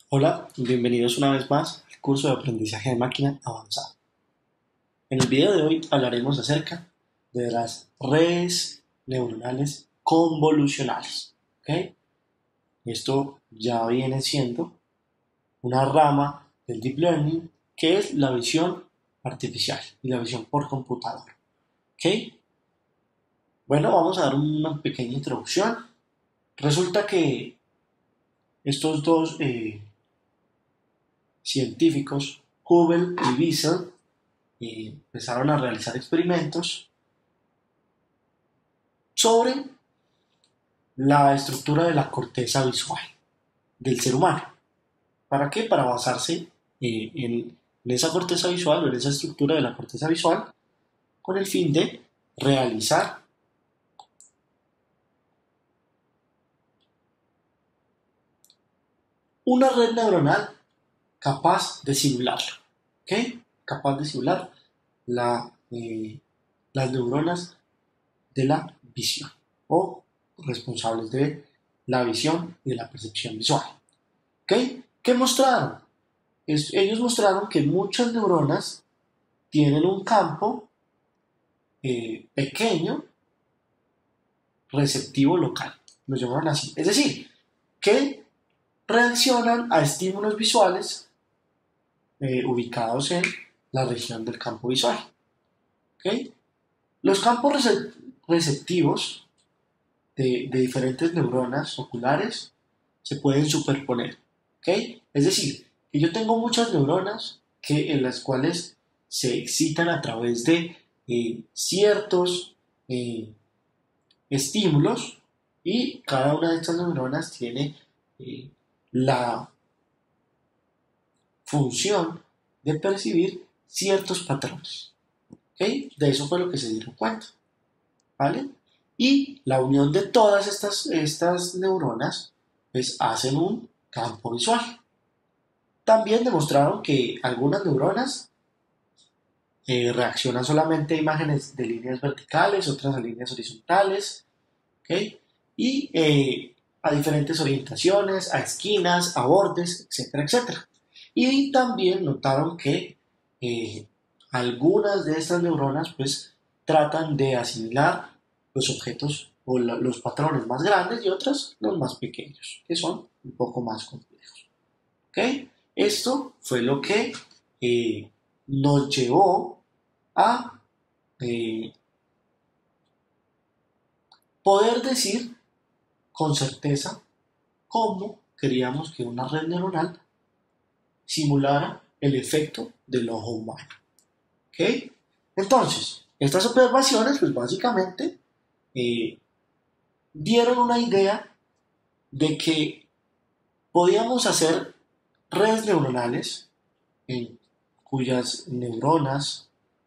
Hola, bienvenidos una vez más al curso de aprendizaje de máquina avanzado. En el video de hoy hablaremos acerca de las redes neuronales convolucionales. ¿Ok? Esto ya viene siendo una rama del Deep Learning que es la visión artificial y la visión por computador. ¿Ok? Bueno, vamos a dar una pequeña introducción. Resulta que estos dos científicos, Hubble y Wiesel, empezaron a realizar experimentos sobre la estructura de la corteza visual del ser humano. ¿Para qué? Para basarse en esa corteza visual o en esa estructura de la corteza visual con el fin de realizar una red neuronal capaz de simularlo. ¿Ok? Capaz de simular la, las neuronas de la visión o responsables de la visión y de la percepción visual. ¿Ok? ¿Qué mostraron? Ellos mostraron que muchas neuronas tienen un campo pequeño receptivo local, lo llamaron así. Es decir, que reaccionan a estímulos visuales ubicados en la región del campo visual. ¿Ok? Los campos receptivos de diferentes neuronas oculares se pueden superponer. ¿Ok? Es decir, que yo tengo muchas neuronas en las cuales se excitan a través de ciertos estímulos y cada una de estas neuronas tiene la función de percibir ciertos patrones. ¿Ok? De eso fue lo que se dieron cuenta. ¿Vale? Y la unión de todas estas neuronas pues hacen un campo visual. También demostraron que algunas neuronas reaccionan solamente a imágenes de líneas verticales, otras a líneas horizontales, ¿okay? Y a diferentes orientaciones, a esquinas, a bordes, etcétera, etcétera. Y también notaron que algunas de estas neuronas pues tratan de asimilar los objetos o los patrones más grandes y otras los más pequeños, que son un poco más complejos. ¿Ok? Esto fue lo que nos llevó a poder decir con certeza cómo queríamos que una red neuronal simulara el efecto del ojo humano. ¿Ok? Entonces, estas observaciones, pues básicamente dieron una idea de que podíamos hacer redes neuronales cuyas neuronas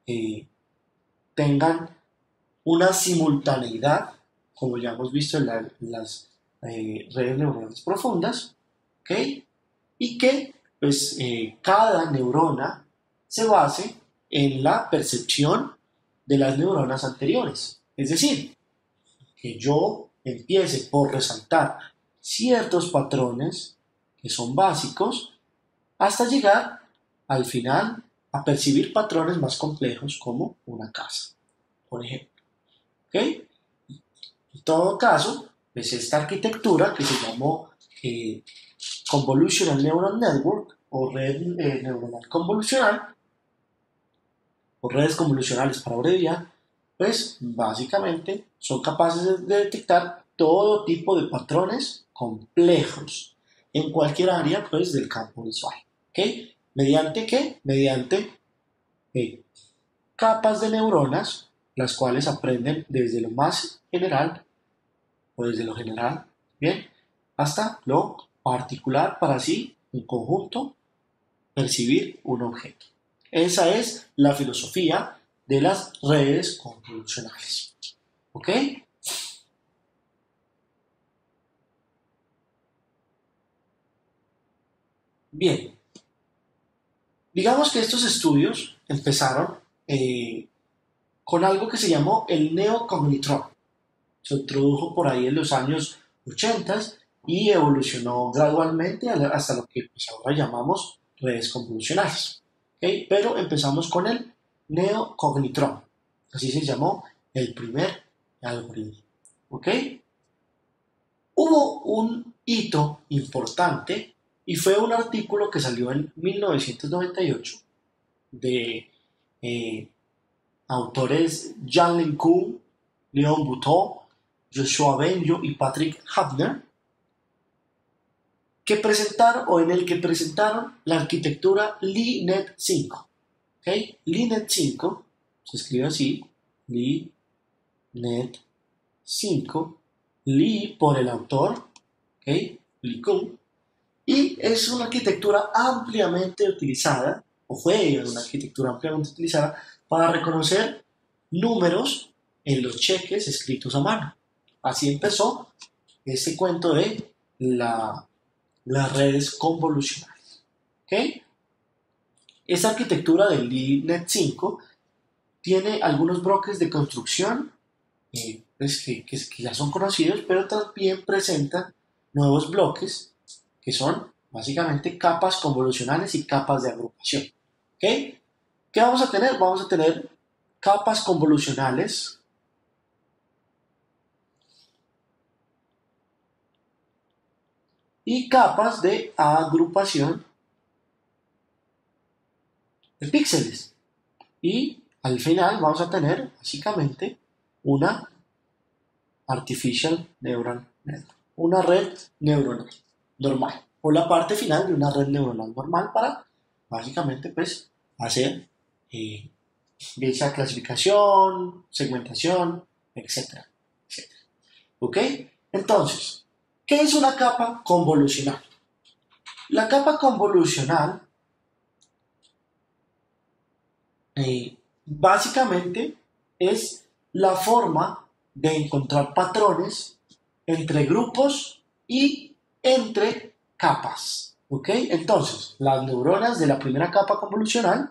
tengan una simultaneidad, como ya hemos visto en las redes neuronales profundas, ¿ok? Y que pues, cada neurona se base en la percepción de las neuronas anteriores. Es decir, que yo empiece por resaltar ciertos patrones que son básicos hasta llegar al final a percibir patrones más complejos como una casa, por ejemplo. ¿Okay? En todo caso, pues esta arquitectura que se llamó Convolutional Neural Network o red neuronal convolucional o redes convolucionales para abreviar, pues básicamente son capaces de detectar todo tipo de patrones complejos en cualquier área pues, del campo visual. ¿Okay? ¿Mediante qué? Mediante capas de neuronas, las cuales aprenden desde lo más general o desde lo general, ¿bien? Hasta lo particular para así, en conjunto, percibir un objeto. Esa es la filosofía de las redes convolucionales. ¿Ok? Bien. Digamos que estos estudios empezaron con algo que se llamó el neocognitron. Se introdujo por ahí en los años 80 y evolucionó gradualmente hasta lo que pues, ahora llamamos redes convolucionales. ¿Okay? Pero empezamos con el neocognitron, así se llamó el primer algoritmo. ¿Ok? Hubo un hito importante y fue un artículo que salió en 1998 de autores Jan LeCun, Leon Buteau, Joshua Bengio y Patrick Hafner, que presentaron o en el que presentaron la arquitectura LeNet 5. ¿Okay? LeNet 5 se escribe así, LeNet 5, Lee por el autor, ¿okay? LeCun, y es una arquitectura ampliamente utilizada, o fue una arquitectura ampliamente utilizada para reconocer números en los cheques escritos a mano. Así empezó este cuento de las redes convolucionales. ¿Okay? Esta arquitectura del LeNet 5 tiene algunos bloques de construcción pues que ya son conocidos, pero también presenta nuevos bloques que son básicamente capas convolucionales y capas de agrupación. ¿Okay? ¿Qué vamos a tener? Vamos a tener capas convolucionales y capas de agrupación de píxeles. Y al final vamos a tener básicamente una artificial neural network, una red neuronal normal, o la parte final de una red neuronal normal para básicamente pues hacer esa clasificación, segmentación, etcétera, etcétera. ¿Ok? Entonces, ¿qué es una capa convolucional? La capa convolucional básicamente es la forma de encontrar patrones entre grupos y entre capas. ¿Ok? Entonces, las neuronas de la primera capa convolucional,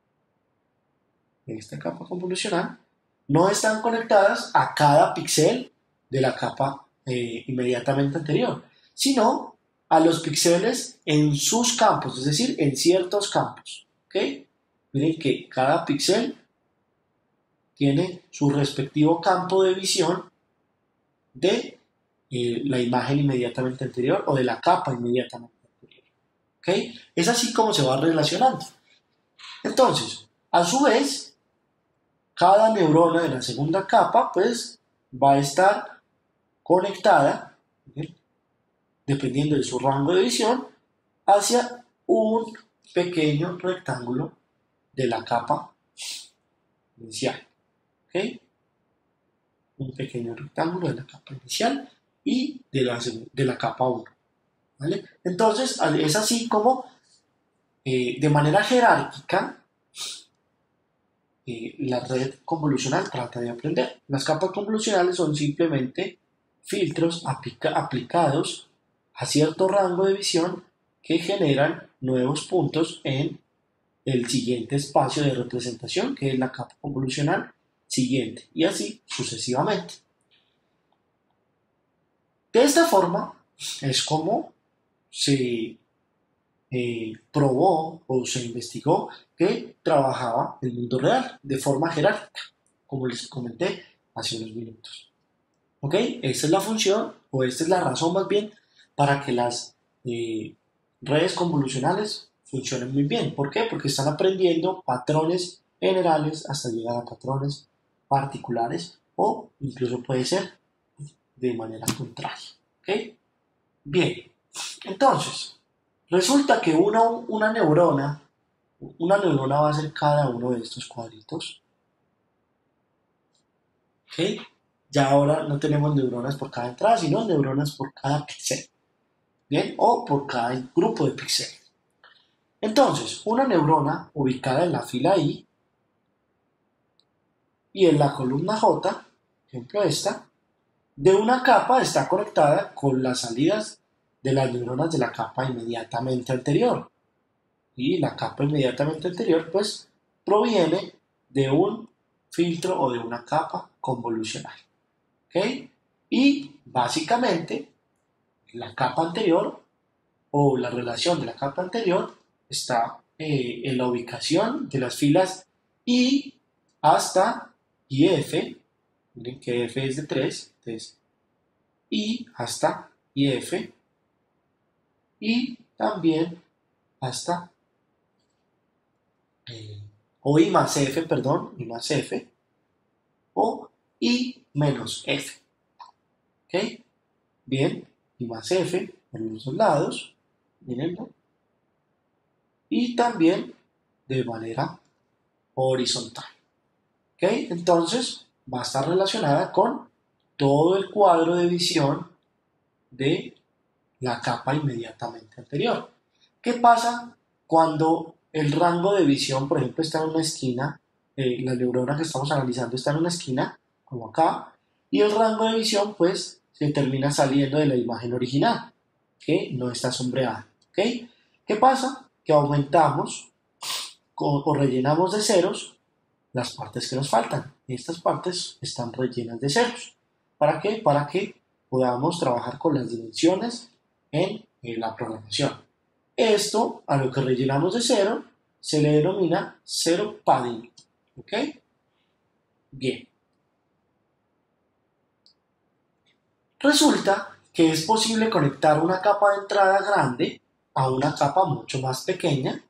de esta capa convolucional, no están conectadas a cada píxel de la capa inmediatamente anterior, sino a los píxeles en sus campos, es decir, en ciertos campos. ¿Ok? Miren que cada píxel tiene su respectivo campo de visión de la imagen inmediatamente anterior o de la capa inmediatamente anterior. ¿Okay? Es así como se va relacionando. Entonces, a su vez, cada neurona de la segunda capa pues va a estar conectada, ¿sí? Dependiendo de su rango de visión, hacia un pequeño rectángulo de la capa inicial. ¿Okay? Un pequeño rectángulo de la capa inicial y de la capa 1. ¿Vale? Entonces, es así como de manera jerárquica la red convolucional trata de aprender. Las capas convolucionales son simplemente filtros aplicados a cierto rango de visión que generan nuevos puntos en el siguiente espacio de representación, que es la capa convolucional siguiente, y así sucesivamente. De esta forma es como se probó o se investigó que trabajaba el mundo real de forma jerárquica, como les comenté hace unos minutos. ¿Ok? Esta es la función, o esta es la razón más bien, para que las redes convolucionales funcionen muy bien. ¿Por qué? Porque están aprendiendo patrones generales hasta llegar a patrones particulares, o incluso puede ser de manera contraria. ¿Ok? Bien, entonces, resulta que una neurona va a ser cada uno de estos cuadritos. ¿Ok? Ya ahora no tenemos neuronas por cada entrada, sino neuronas por cada píxel. ¿Bien? O por cada grupo de píxeles. Entonces, una neurona ubicada en la fila I y en la columna J, ejemplo esta, de una capa está conectada con las salidas de las neuronas de la capa inmediatamente anterior. Y la capa inmediatamente anterior, pues, proviene de un filtro o de una capa convolucional. ¿Ok? Y básicamente, la capa anterior o la relación de la capa anterior está en la ubicación de las filas I hasta IF. Miren que F es de 3, entonces I hasta IF y también hasta o I más F, perdón, I más F o I menos F. ¿Ok? Bien, I más F en los dos lados, mírenlo, y también de manera horizontal. ¿Ok? Entonces va a estar relacionada con todo el cuadro de visión de la capa inmediatamente anterior. ¿Qué pasa cuando el rango de visión, por ejemplo, está en una esquina, la neurona que estamos analizando está en una esquina, como acá, y el rango de visión, pues, se termina saliendo de la imagen original, que no está sombreada? ¿Ok? ¿Qué pasa? Que aumentamos o rellenamos de ceros las partes que nos faltan. Estas partes están rellenas de ceros. ¿Para qué? Para que podamos trabajar con las dimensiones en la programación. Esto, a lo que rellenamos de cero, se le denomina zero padding. ¿Ok? Bien. Resulta que es posible conectar una capa de entrada grande a una capa mucho más pequeña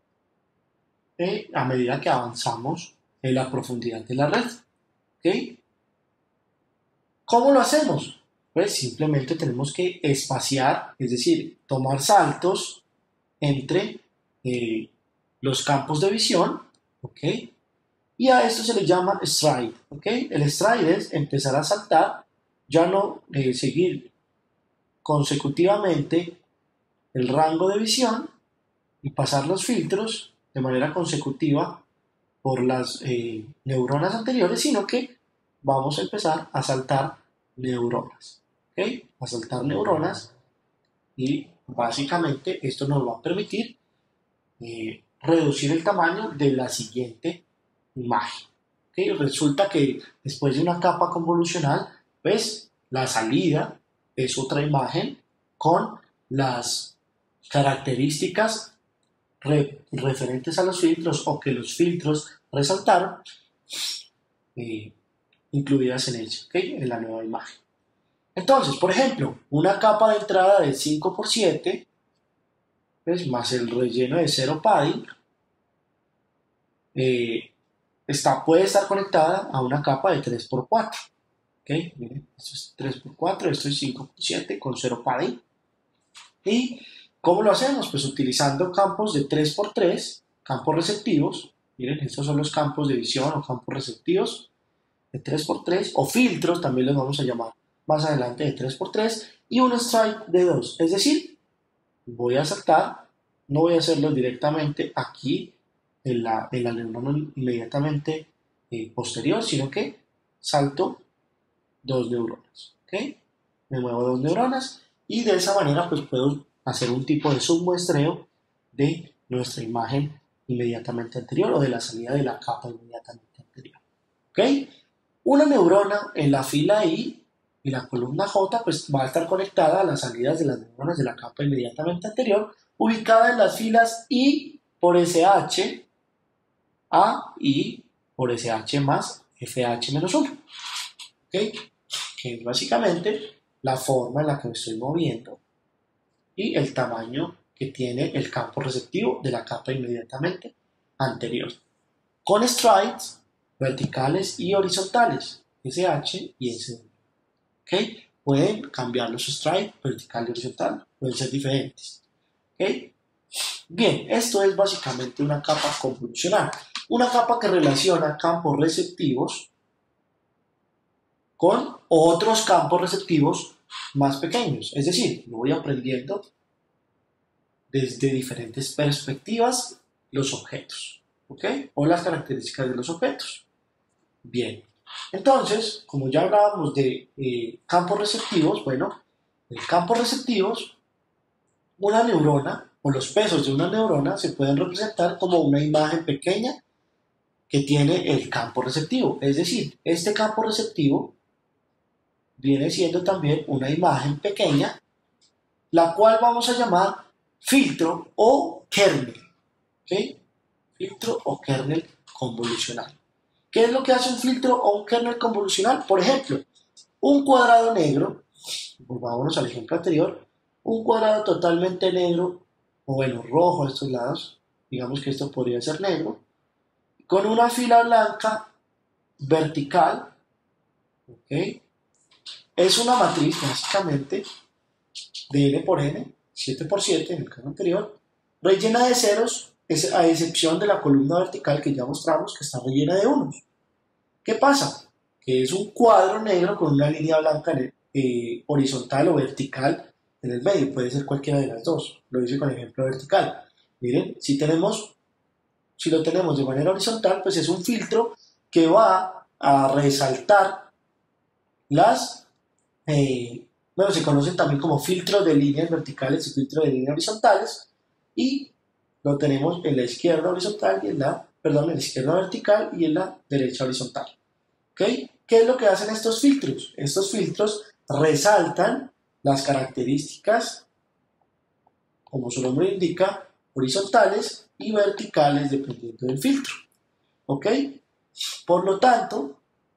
a medida que avanzamos en la profundidad de la red. ¿Ok? ¿Cómo lo hacemos? Pues simplemente tenemos que espaciar, es decir, tomar saltos entre los campos de visión, ¿ok? Y a esto se le llama stride, ¿ok? El stride es empezar a saltar, ya no seguir consecutivamente el rango de visión y pasar los filtros de manera consecutiva por las neuronas anteriores, sino que vamos a empezar a saltar neuronas, ¿ok? A saltar neuronas y básicamente esto nos va a permitir reducir el tamaño de la siguiente imagen. ¿Okay? Resulta que después de una capa convolucional, pues la salida es otra imagen con las características referentes a los filtros o que los filtros resaltaron incluidas en ella, ¿okay? En la nueva imagen. Entonces, por ejemplo, una capa de entrada de 5x7 pues, más el relleno de 0 padding puede estar conectada a una capa de 3x4. ¿Okay? Miren, esto es 3x4, esto es 5x7 con 0 padding. ¿Y cómo lo hacemos? Pues utilizando campos de 3x3, campos receptivos. Miren, estos son los campos de visión o campos receptivos de 3x3 o filtros, también los vamos a llamar más adelante, de 3x3 y un stride de 2. Es decir, voy a saltar, no voy a hacerlo directamente aquí en la neurona inmediatamente posterior, sino que salto 2 neuronas. ¿Okay? Me muevo 2 neuronas y de esa manera pues puedo hacer un tipo de submuestreo de nuestra imagen inmediatamente anterior o de la salida de la capa inmediatamente anterior. ¿Ok? Una neurona en la fila I y la columna J pues va a estar conectada a las salidas de las neuronas de la capa inmediatamente anterior, ubicada en las filas I por SH, A y por SH más FH menos 1. ¿Ok? Que es básicamente la forma en la que me estoy moviendo y el tamaño que tiene el campo receptivo de la capa inmediatamente anterior. Con strides verticales y horizontales, SH y SD. ¿Okay? Pueden cambiar los strides vertical y horizontal, pueden ser diferentes. ¿Okay? Bien, esto es básicamente una capa convolucional, una capa que relaciona campos receptivos con otros campos receptivos más pequeños, es decir, lo voy aprendiendo desde diferentes perspectivas los objetos, ¿ok? O las características de los objetos. Bien, entonces, como ya hablábamos de campos receptivos, bueno, en campos receptivos, una neurona o los pesos de una neurona se pueden representar como una imagen pequeña que tiene el campo receptivo. Es decir, este campo receptivo viene siendo también una imagen pequeña la cual vamos a llamar filtro o kernel. ¿Ok? Filtro o kernel convolucional. ¿Qué es lo que hace un filtro o un kernel convolucional? Por ejemplo, un cuadrado negro, volvámonos al ejemplo anterior, un cuadrado totalmente negro, o bueno, rojo a estos lados, digamos que esto podría ser negro, con una fila blanca vertical, ¿ok? Es una matriz básicamente de n por n, 7 por 7 en el caso anterior, rellena de ceros, a excepción de la columna vertical que ya mostramos que está rellena de unos. ¿Qué pasa? Que es un cuadro negro con una línea blanca horizontal o vertical en el medio, puede ser cualquiera de las dos, lo hice con el ejemplo vertical. Miren, si lo tenemos de manera horizontal, pues es un filtro que va a resaltar bueno, se conocen también como filtros de líneas verticales y filtros de líneas horizontales, y lo tenemos en la izquierda horizontal y en la izquierda vertical y en la derecha horizontal. ¿Ok? ¿Qué es lo que hacen estos filtros? Estos filtros resaltan las características, como su nombre indica, horizontales y verticales dependiendo del filtro. ¿Ok? Por lo tanto,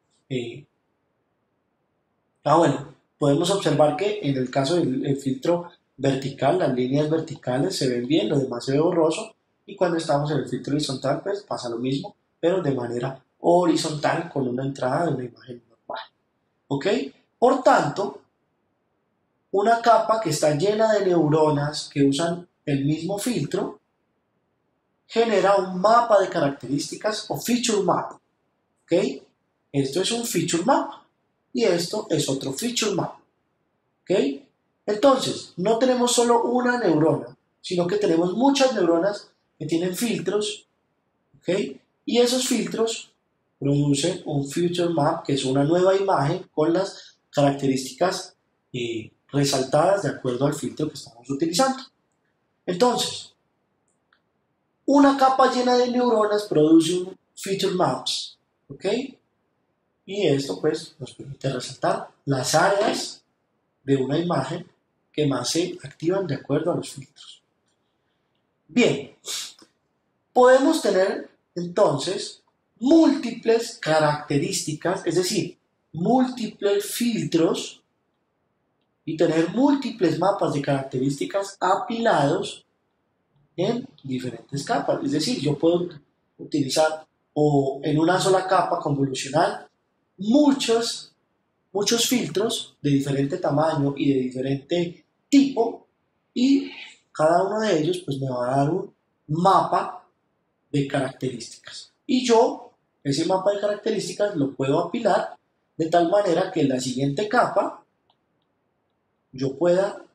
bueno, podemos observar que en el caso del filtro vertical, las líneas verticales se ven bien, lo demás se ve borroso, y cuando estamos en el filtro horizontal, pues pasa lo mismo, pero de manera horizontal con una entrada de una imagen normal. ¿Ok? Por tanto, una capa que está llena de neuronas que usan el mismo filtro genera un mapa de características o feature map. ¿Ok? Esto es un feature map y esto es otro feature map. ¿Ok? Entonces, no tenemos solo una neurona, sino que tenemos muchas neuronas que tienen filtros. ¿Ok? Y esos filtros producen un feature map, que es una nueva imagen con las características resaltadas de acuerdo al filtro que estamos utilizando. Entonces, una capa llena de neuronas produce un feature maps, ¿ok? Y esto pues nos permite resaltar las áreas de una imagen que más se activan de acuerdo a los filtros. Bien, podemos tener entonces múltiples características, es decir, múltiples filtros, y tener múltiples mapas de características apilados en diferentes capas. Es decir, yo puedo utilizar o en una sola capa convolucional muchos filtros de diferente tamaño y de diferente tipo, y cada uno de ellos pues me va a dar un mapa de características. Y yo ese mapa de características lo puedo apilar de tal manera que en la siguiente capa yo pueda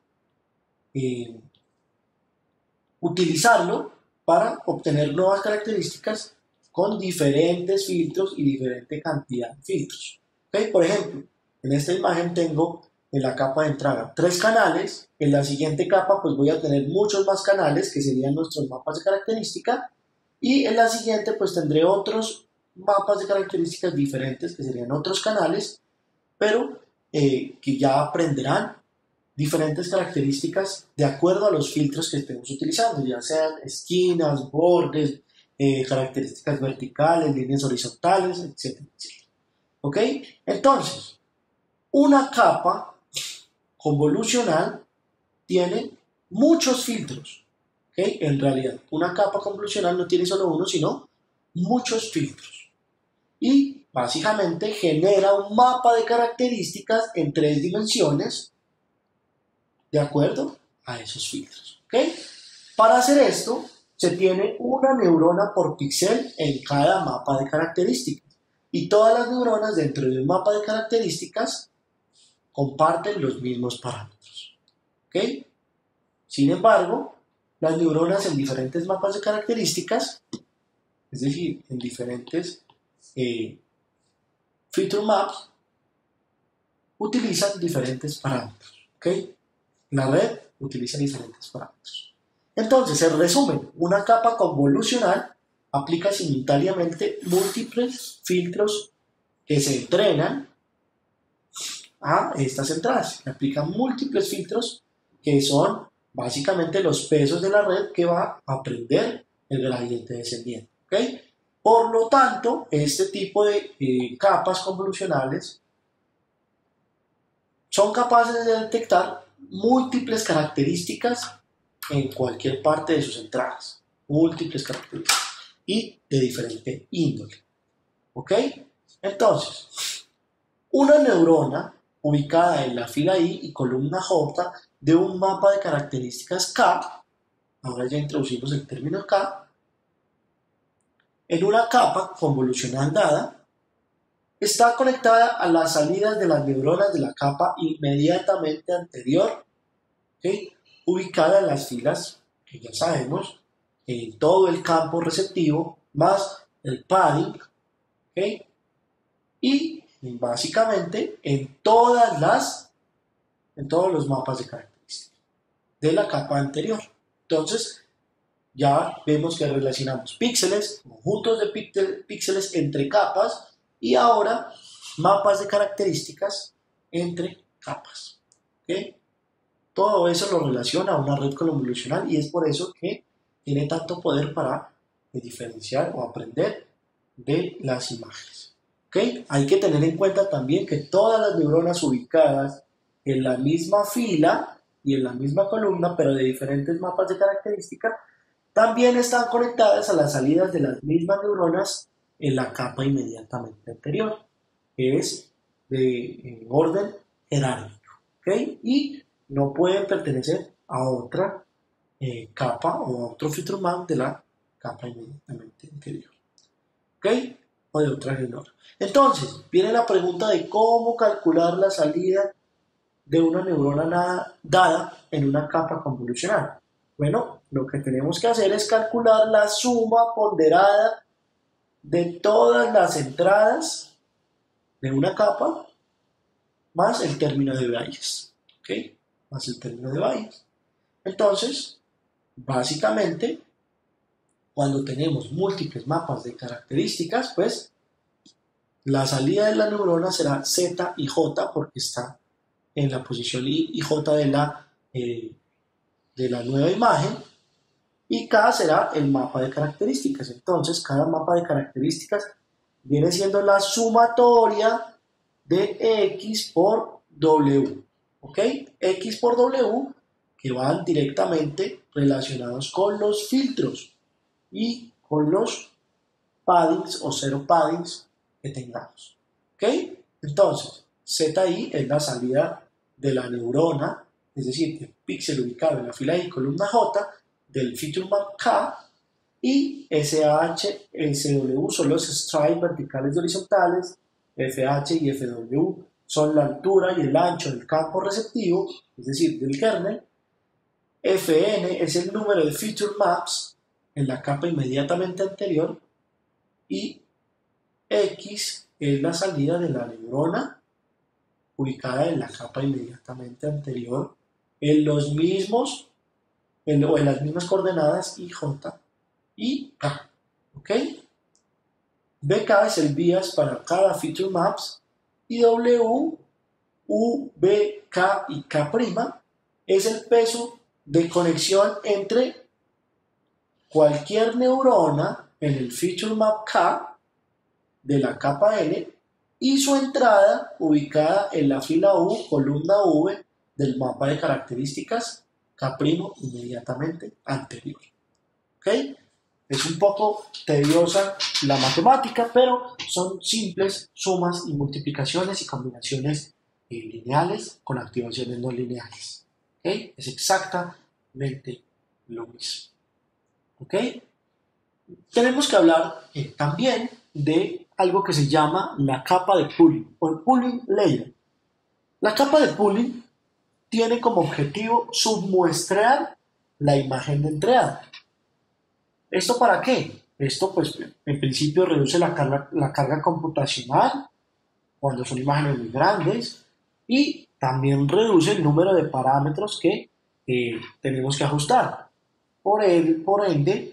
utilizarlo para obtener nuevas características con diferentes filtros y diferente cantidad de filtros. ¿Okay? Por ejemplo, en esta imagen tengo en la capa de entrada 3 canales, en la siguiente capa pues voy a tener muchos más canales que serían nuestros mapas de característica, y en la siguiente pues tendré otros mapas de características diferentes que serían otros canales, pero que ya aprenderán diferentes características de acuerdo a los filtros que estemos utilizando, ya sean esquinas, bordes, características verticales, líneas horizontales, etcétera, etcétera. ¿Ok? Entonces, una capa convolucional tiene muchos filtros. ¿Ok? En realidad, una capa convolucional no tiene solo uno, sino muchos filtros. Y básicamente genera un mapa de características en 3 dimensiones de acuerdo a esos filtros. ¿Ok? Para hacer esto, se tiene una neurona por píxel en cada mapa de características. Y todas las neuronas dentro de un mapa de características comparten los mismos parámetros. ¿Ok? Sin embargo, las neuronas en diferentes mapas de características, es decir, en diferentes feature maps, utilizan diferentes parámetros. ¿Ok? La red utiliza diferentes parámetros. Entonces, en resumen, una capa convolucional aplica simultáneamente múltiples filtros que se entrenan a estas entradas. Aplica múltiples filtros que son básicamente los pesos de la red que va a aprender el gradiente descendiente. ¿Okay? Por lo tanto, este tipo de capas convolucionales son capaces de detectar múltiples características en cualquier parte de sus entradas, múltiples características y de diferente índole. ¿Ok? Entonces, una neurona ubicada en la fila I y columna J de un mapa de características K, ahora ya introducimos el término K, en una capa convolucional dada, está conectada a las salidas de las neuronas de la capa inmediatamente anterior, ¿okay? Ubicada en las filas, que ya sabemos, en todo el campo receptivo, más el padding, ¿okay? Y básicamente en todos los mapas de características de la capa anterior. Entonces, ya vemos que relacionamos píxeles, conjuntos de píxeles entre capas, y ahora mapas de características entre capas. ¿Okay? Todo eso lo relaciona a una red convolucional y es por eso que tiene tanto poder para diferenciar o aprender de las imágenes. ¿Okay? Hay que tener en cuenta también que todas las neuronas ubicadas en la misma fila y en la misma columna, pero de diferentes mapas de características, también están conectadas a las salidas de las mismas neuronas en la capa inmediatamente anterior, que es de orden jerárquico, ¿okay? Y no pueden pertenecer a otra capa o a otro feature map de la capa inmediatamente anterior, ¿okay? O de otra neurona. Entonces, viene la pregunta de cómo calcular la salida de una neurona dada en una capa convolucional. Bueno, lo que tenemos que hacer es calcular la suma ponderada de todas las entradas de una capa más el término de Bayes. ¿Ok? Más el término de Bayes. Entonces, básicamente, cuando tenemos múltiples mapas de características, pues la salida de la neurona será Z y J porque está en la posición I y J de la nueva imagen, y K será el mapa de características. Entonces, cada mapa de características viene siendo la sumatoria de X por W. ¿Ok? X por W que van directamente relacionados con los filtros y con los paddings o cero paddings que tengamos. ¿Ok? Entonces, ZI es la salida de la neurona, es decir, el píxel ubicado en la fila I, columna J, del feature map K, y SH, SW son los stripes verticales y horizontales, FH y FW son la altura y el ancho del campo receptivo, es decir, del kernel. FN es el número de feature maps en la capa inmediatamente anterior, y X es la salida de la neurona ubicada en la capa inmediatamente anterior en los mismos o en las mismas coordenadas IJ y K. ¿Ok? BK es el bias para cada feature maps, y W, U, B, K y K' es el peso de conexión entre cualquier neurona en el feature map K de la capa N y su entrada ubicada en la fila U, columna V del mapa de características K' inmediatamente anterior. ¿Ok? Es un poco tediosa la matemática, pero son simples sumas y multiplicaciones y combinaciones lineales con activaciones no lineales. ¿Ok? Es exactamente lo mismo. ¿Ok? Tenemos que hablar también de algo que se llama la capa de pooling o el pooling layer. La capa de pooling tiene como objetivo submuestrear la imagen de entrada. ¿Esto para qué? Esto, pues, en principio reduce la carga computacional cuando son imágenes muy grandes, y también reduce el número de parámetros que tenemos que ajustar. Por ende,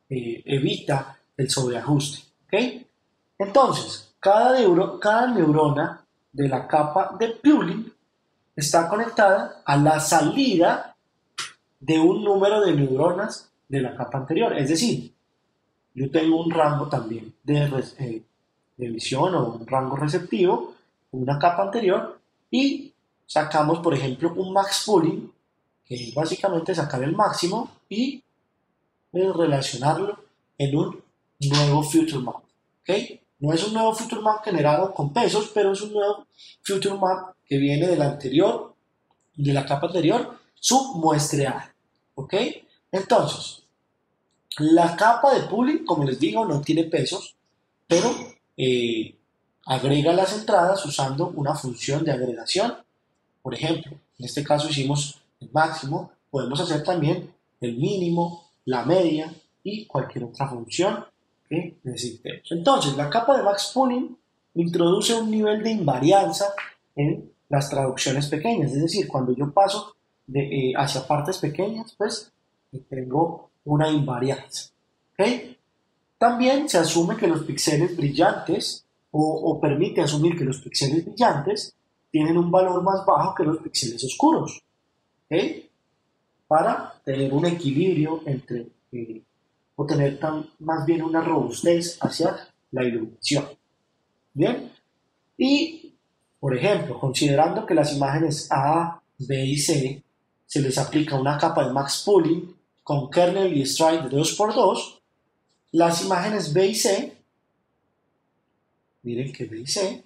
evita el sobreajuste. ¿Okay? Entonces, cada neurona de la capa de pooling está conectada a la salida de un número de neuronas de la capa anterior. Es decir, yo tengo un rango también de emisión o un rango receptivo, una capa anterior, y sacamos, por ejemplo, un max pooling, que es básicamente sacar el máximo y relacionarlo en un nuevo future map. ¿Okay? No es un nuevo future map generado con pesos, pero es un nuevo future map que viene de la anterior, de la capa anterior, submuestreada. ¿Ok? Entonces, la capa de pooling, como les digo, no tiene pesos, pero agrega las entradas usando una función de agregación. Por ejemplo, en este caso hicimos el máximo, podemos hacer también el mínimo, la media y cualquier otra función que necesitemos. Entonces, la capa de max pooling introduce un nivel de invarianza en las traducciones pequeñas, es decir, cuando yo paso hacia partes pequeñas, pues tengo una invarianza. ¿Okay? También se asume que los píxeles brillantes, o permite asumir que los píxeles brillantes tienen un valor más bajo que los píxeles oscuros. ¿Okay? Para tener un equilibrio entre, o tener más bien una robustez hacia la iluminación. Bien, y por ejemplo, considerando que las imágenes A, B y C se les aplica una capa de max pooling con kernel y stride de 2×2, las imágenes B y C, miren que B y C,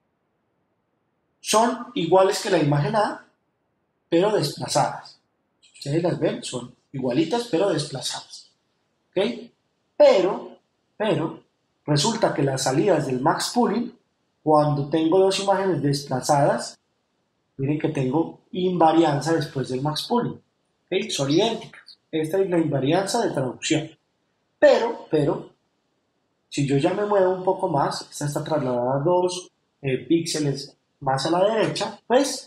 son iguales que la imagen A, pero desplazadas. Ustedes las ven, son igualitas, pero desplazadas. ¿Okay? Pero, resulta que las salidas del max pooling, cuando tengo dos imágenes desplazadas, miren que tengo invarianza después del max pooling. ¿Okay? Son idénticas. Esta es la invarianza de traducción. Pero, si yo ya me muevo un poco más, esta está trasladada 2 píxeles más a la derecha, pues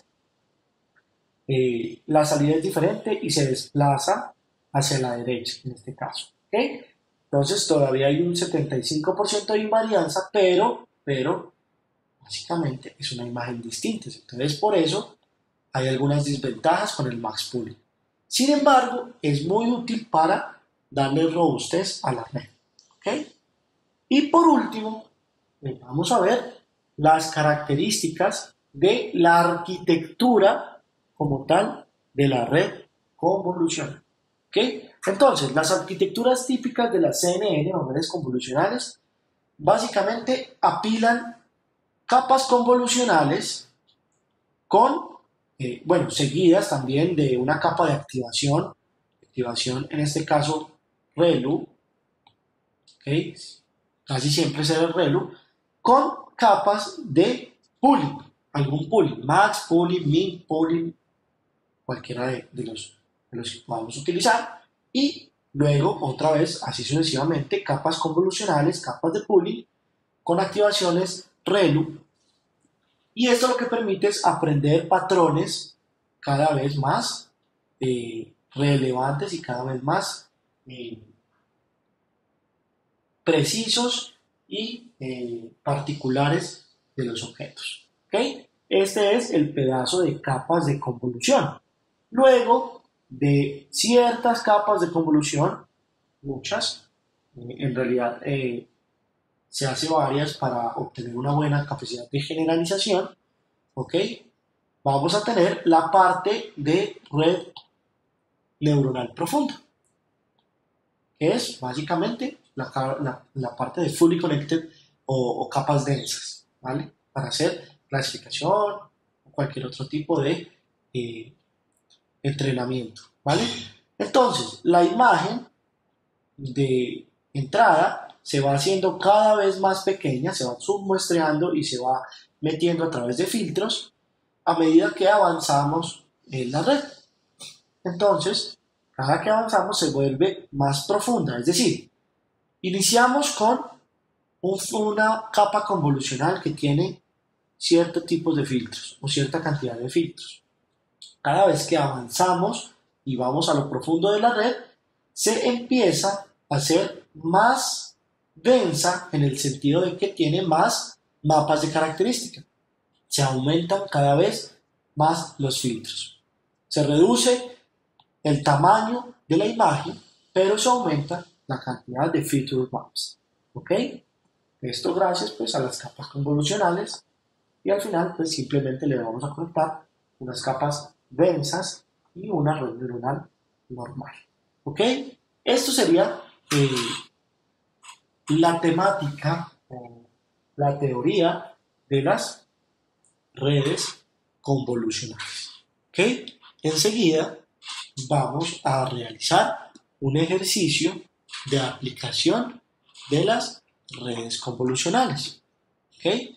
la salida es diferente y se desplaza hacia la derecha en este caso. ¿Okay? Entonces todavía hay un 75% de invarianza, pero básicamente es una imagen distinta. Entonces por eso hay algunas desventajas con el max pooling. Sin embargo, es muy útil para darle robustez a la red. ¿Okay? Y por último, vamos a ver las características de la arquitectura como tal de la red convolucional. ¿Okay? Entonces, las arquitecturas típicas de la CNN o redes convolucionales básicamente apilan capas convolucionales con, seguidas también de una capa de activación en este caso ReLU, ¿okay? Casi siempre será el ReLU, con capas de pooling, algún pooling, max pooling, min pooling, cualquiera de los que podamos utilizar, y luego otra vez, así sucesivamente, capas convolucionales, capas de pooling, con activaciones ReLU, y esto lo que permite es aprender patrones cada vez más relevantes y cada vez más precisos y particulares de los objetos. ¿Okay? Este es el pedazo de capas de convolución. Luego de ciertas capas de convolución, muchas, en realidad se hace varias para obtener una buena capacidad de generalización, ¿ok? Vamos a tener la parte de red neuronal profunda, que es básicamente la parte de fully connected o capas densas, ¿vale? Para hacer clasificación o cualquier otro tipo de entrenamiento, ¿vale? Entonces, la imagen de entrada se va haciendo cada vez más pequeña, se va submuestreando y se va metiendo a través de filtros a medida que avanzamos en la red. Entonces, cada que avanzamos se vuelve más profunda, es decir, iniciamos con una capa convolucional que tiene ciertos tipos de filtros o cierta cantidad de filtros. Cada vez que avanzamos y vamos a lo profundo de la red, se empieza a hacer más densa en el sentido de que tiene más mapas de característica. Se aumentan cada vez más los filtros. Se reduce el tamaño de la imagen, pero se aumenta la cantidad de feature maps. ¿Ok? Esto gracias pues a las capas convolucionales y al final pues simplemente le vamos a conectar unas capas densas y una red neuronal normal. ¿Ok? Esto sería la temática o la teoría de las redes convolucionales. ¿Ok? Enseguida vamos a realizar un ejercicio de aplicación de las redes convolucionales. ¿Ok?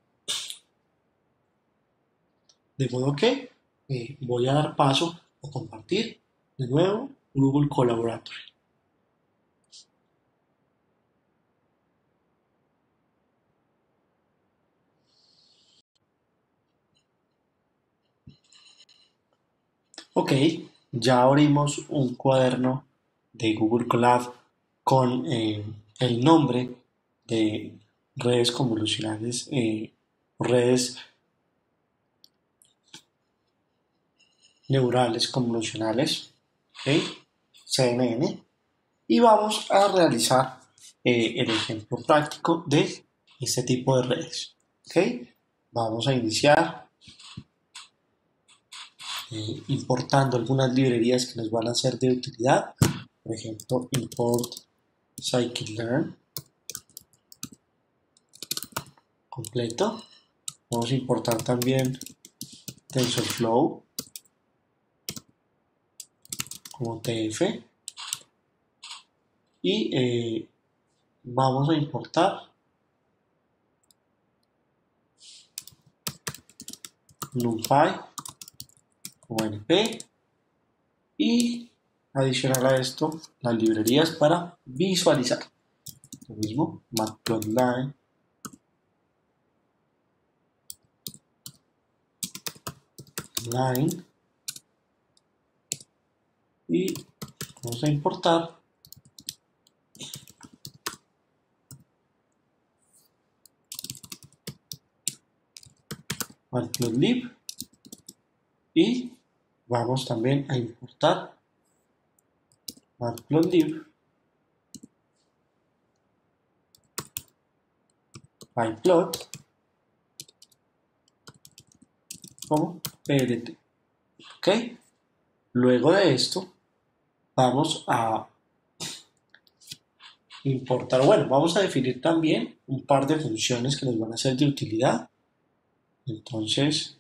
De modo que voy a dar paso a compartir de nuevo Google Collaboratory. Ok, ya abrimos un cuaderno de Google Colab con el nombre de redes convolucionales, redes neurales convolucionales, ¿ok? CNN, y vamos a realizar el ejemplo práctico de este tipo de redes. ¿Ok? Vamos a iniciar importando algunas librerías que nos van a ser de utilidad. Por ejemplo, import scikit-learn completo. Vamos a importar también TensorFlow como TF y vamos a importar NumPy como NP y adicional a esto las librerías para visualizar. Lo mismo, Matplotlib, line, y vamos a importar Matplotlib y vamos también a importar Matplotlib pyplot como plt. ¿Ok? Luego de esto vamos a importar, bueno, vamos a definir también un par de funciones que nos van a ser de utilidad. Entonces,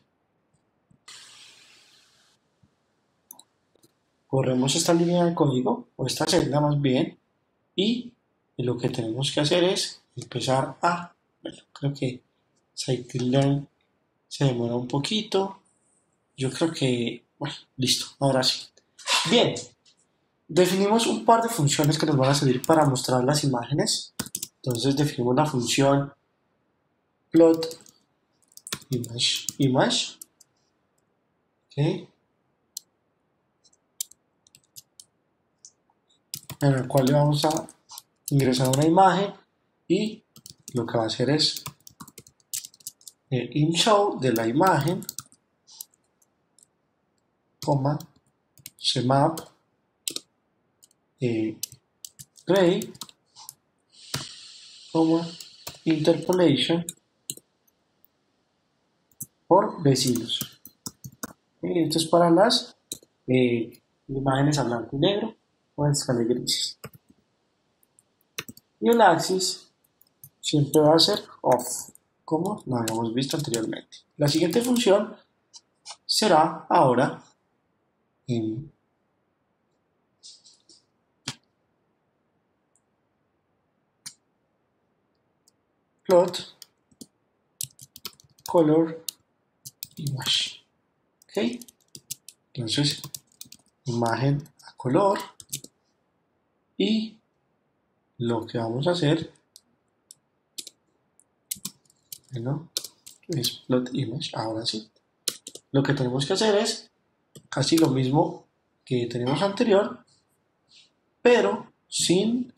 corremos esta línea de código, o esta celda más bien, y lo que tenemos que hacer es empezar a, bueno, creo que scikit-learn se demora un poquito, yo creo que, bueno, listo, ahora sí. Bien, definimos un par de funciones que nos van a servir para mostrar las imágenes. Entonces definimos la función plot image, ¿okay? En el cual le vamos a ingresar una imagen y lo que va a hacer es inshow de la imagen, coma, cmap, gray, coma, interpolation por vecinos. Esto es para las imágenes a blanco y negro o en escala de grises. Y el axis siempre va a ser off, como lo habíamos visto anteriormente. La siguiente función será ahora en plot color image. ¿Ok? Entonces, imagen a color y lo que vamos a hacer, bueno, es plot image. Ahora sí, lo que tenemos que hacer es casi lo mismo que tenemos anterior, pero sin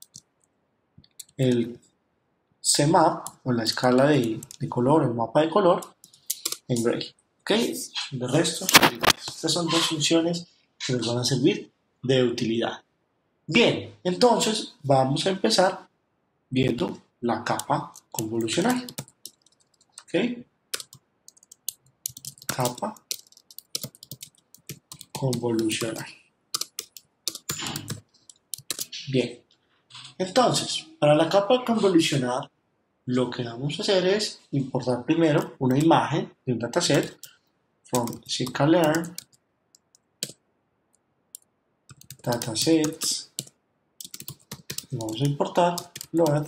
el CMAP o la escala de color, el mapa de color en gray. ¿Ok? De resto, estas son dos funciones que nos van a servir de utilidad. Bien, entonces vamos a empezar viendo la capa convolucional. ¿Ok? Capa convolucional. Bien, entonces, para la capa convolucional, lo que vamos a hacer es importar primero una imagen de un dataset from scikit-learn datasets. Vamos a importar load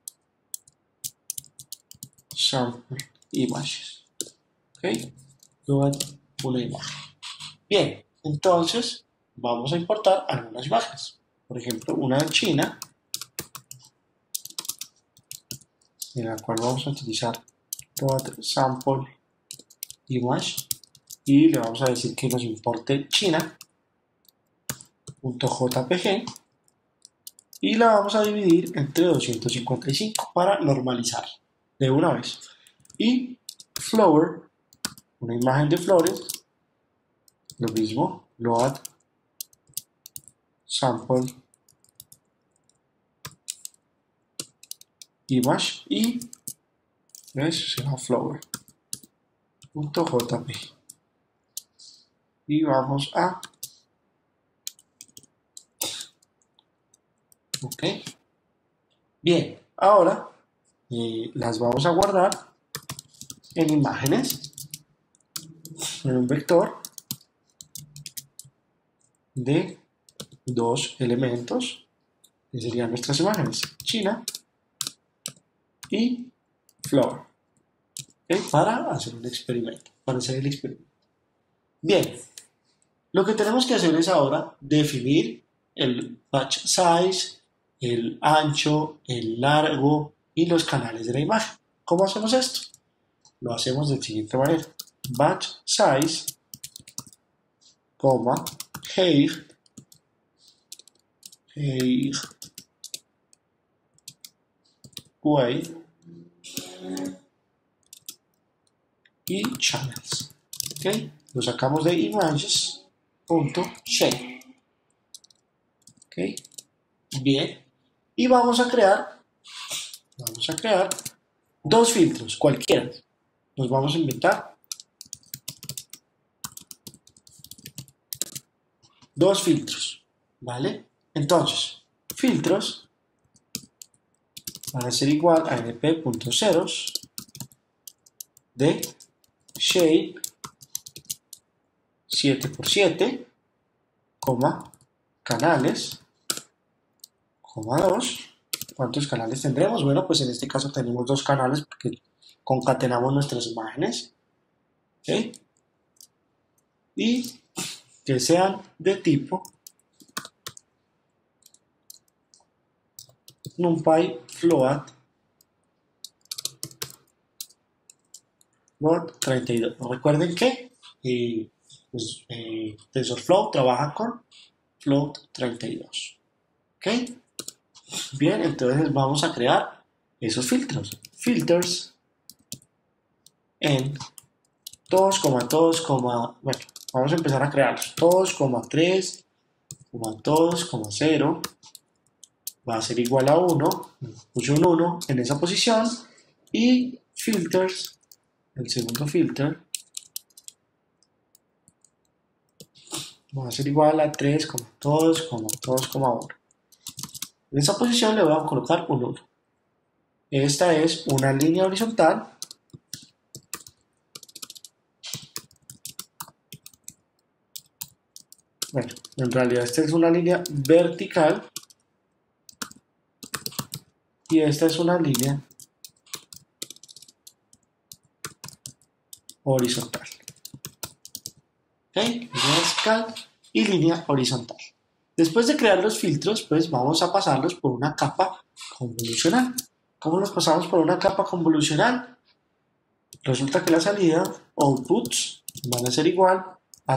sample images. ¿Ok? Load una imagen. Bien, entonces vamos a importar algunas imágenes. Por ejemplo, una de China, en la cual vamos a utilizar load sample image y le vamos a decir que nos importe china.jpg y la vamos a dividir entre 255 para normalizar de una vez. Y flower, una imagen de flores, lo mismo, load sample image y eso será flower.jpg y vamos a ok. Bien, ahora las vamos a guardar en imágenes en un vector de dos elementos que serían nuestras imágenes China y flower, ¿okay? Para hacer un experimento, para hacer el experimento. Bien, lo que tenemos que hacer es ahora definir el batch size, el ancho, el largo y los canales de la imagen. ¿Cómo hacemos esto? Lo hacemos de la siguiente manera. Batch size, height, weight y channels. ¿Okay? Lo sacamos de images.shape. ¿Okay? Bien. Y vamos a crear dos filtros, cualquiera. Nos vamos a inventar dos filtros, ¿vale? Entonces, filtros van a ser igual a np.ceros de shape 7x7, canales, 2. ¿Cuántos canales tendremos? Bueno, pues en este caso tenemos dos canales porque concatenamos nuestras imágenes. ¿Okay? Y que sean de tipo NumPy float 32. Recuerden que TensorFlow trabaja con float 32. ¿Ok? Bien, entonces vamos a crear esos filtros. Filters en todos, bueno, vamos a empezar a crearlos. 2,3, 2,0 va a ser igual a 1. Puse un 1 en esa posición y filters, el segundo filter va a ser igual a 3,2,2,1. En esa posición le voy a colocar un 1. Esta es una línea horizontal bueno, en realidad esta es una línea vertical y esta es una línea horizontal. ¿Ok? Línea vertical y línea horizontal. Después de crear los filtros, pues vamos a pasarlos por una capa convolucional. ¿Cómo los pasamos por una capa convolucional? Resulta que la salida, outputs, van a ser igual a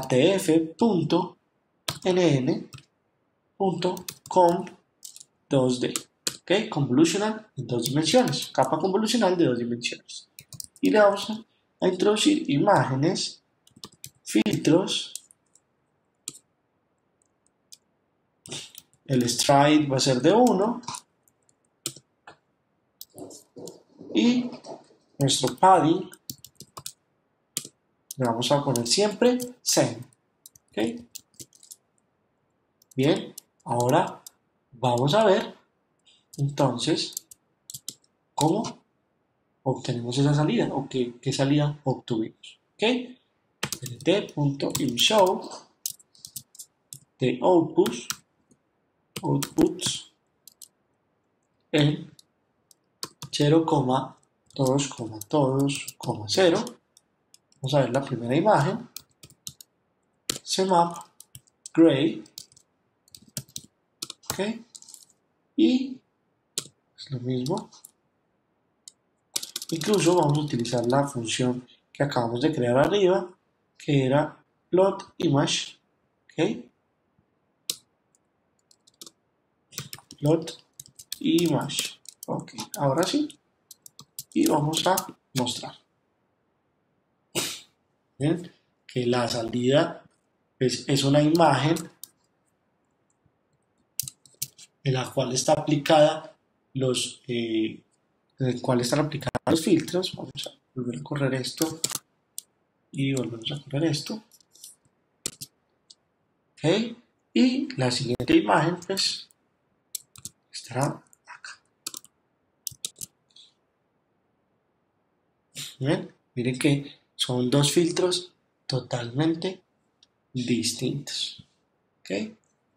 tf.nn.conv2d. ¿Ok? Convolutional en dos dimensiones. Capa convolucional de dos dimensiones. Y le vamos a introducir imágenes filtros, el stride va a ser de 1 y nuestro padding le vamos a poner siempre same. ¿Okay? Bien, ahora vamos a ver entonces cómo obtenemos esa salida o qué salida obtuvimos. ¿Okay? dt.imshow de outputs en 0,2,0. Vamos a ver la primera imagen. Cmap gray. ¿Ok? Y es lo mismo. Incluso vamos a utilizar la función que acabamos de crear arriba, que era plot image. ¿Ok? Plot image. Ok, ahora sí. Y vamos a mostrar. ¿Ven? Que la salida es una imagen en la cual está aplicada en el cual están aplicados los filtros. Vamos a volver a correr esto y volvemos a correr esto. ¿Ok? Y la siguiente imagen pues estará acá. ¿Ven? Miren que son dos filtros totalmente distintos. ¿Ok?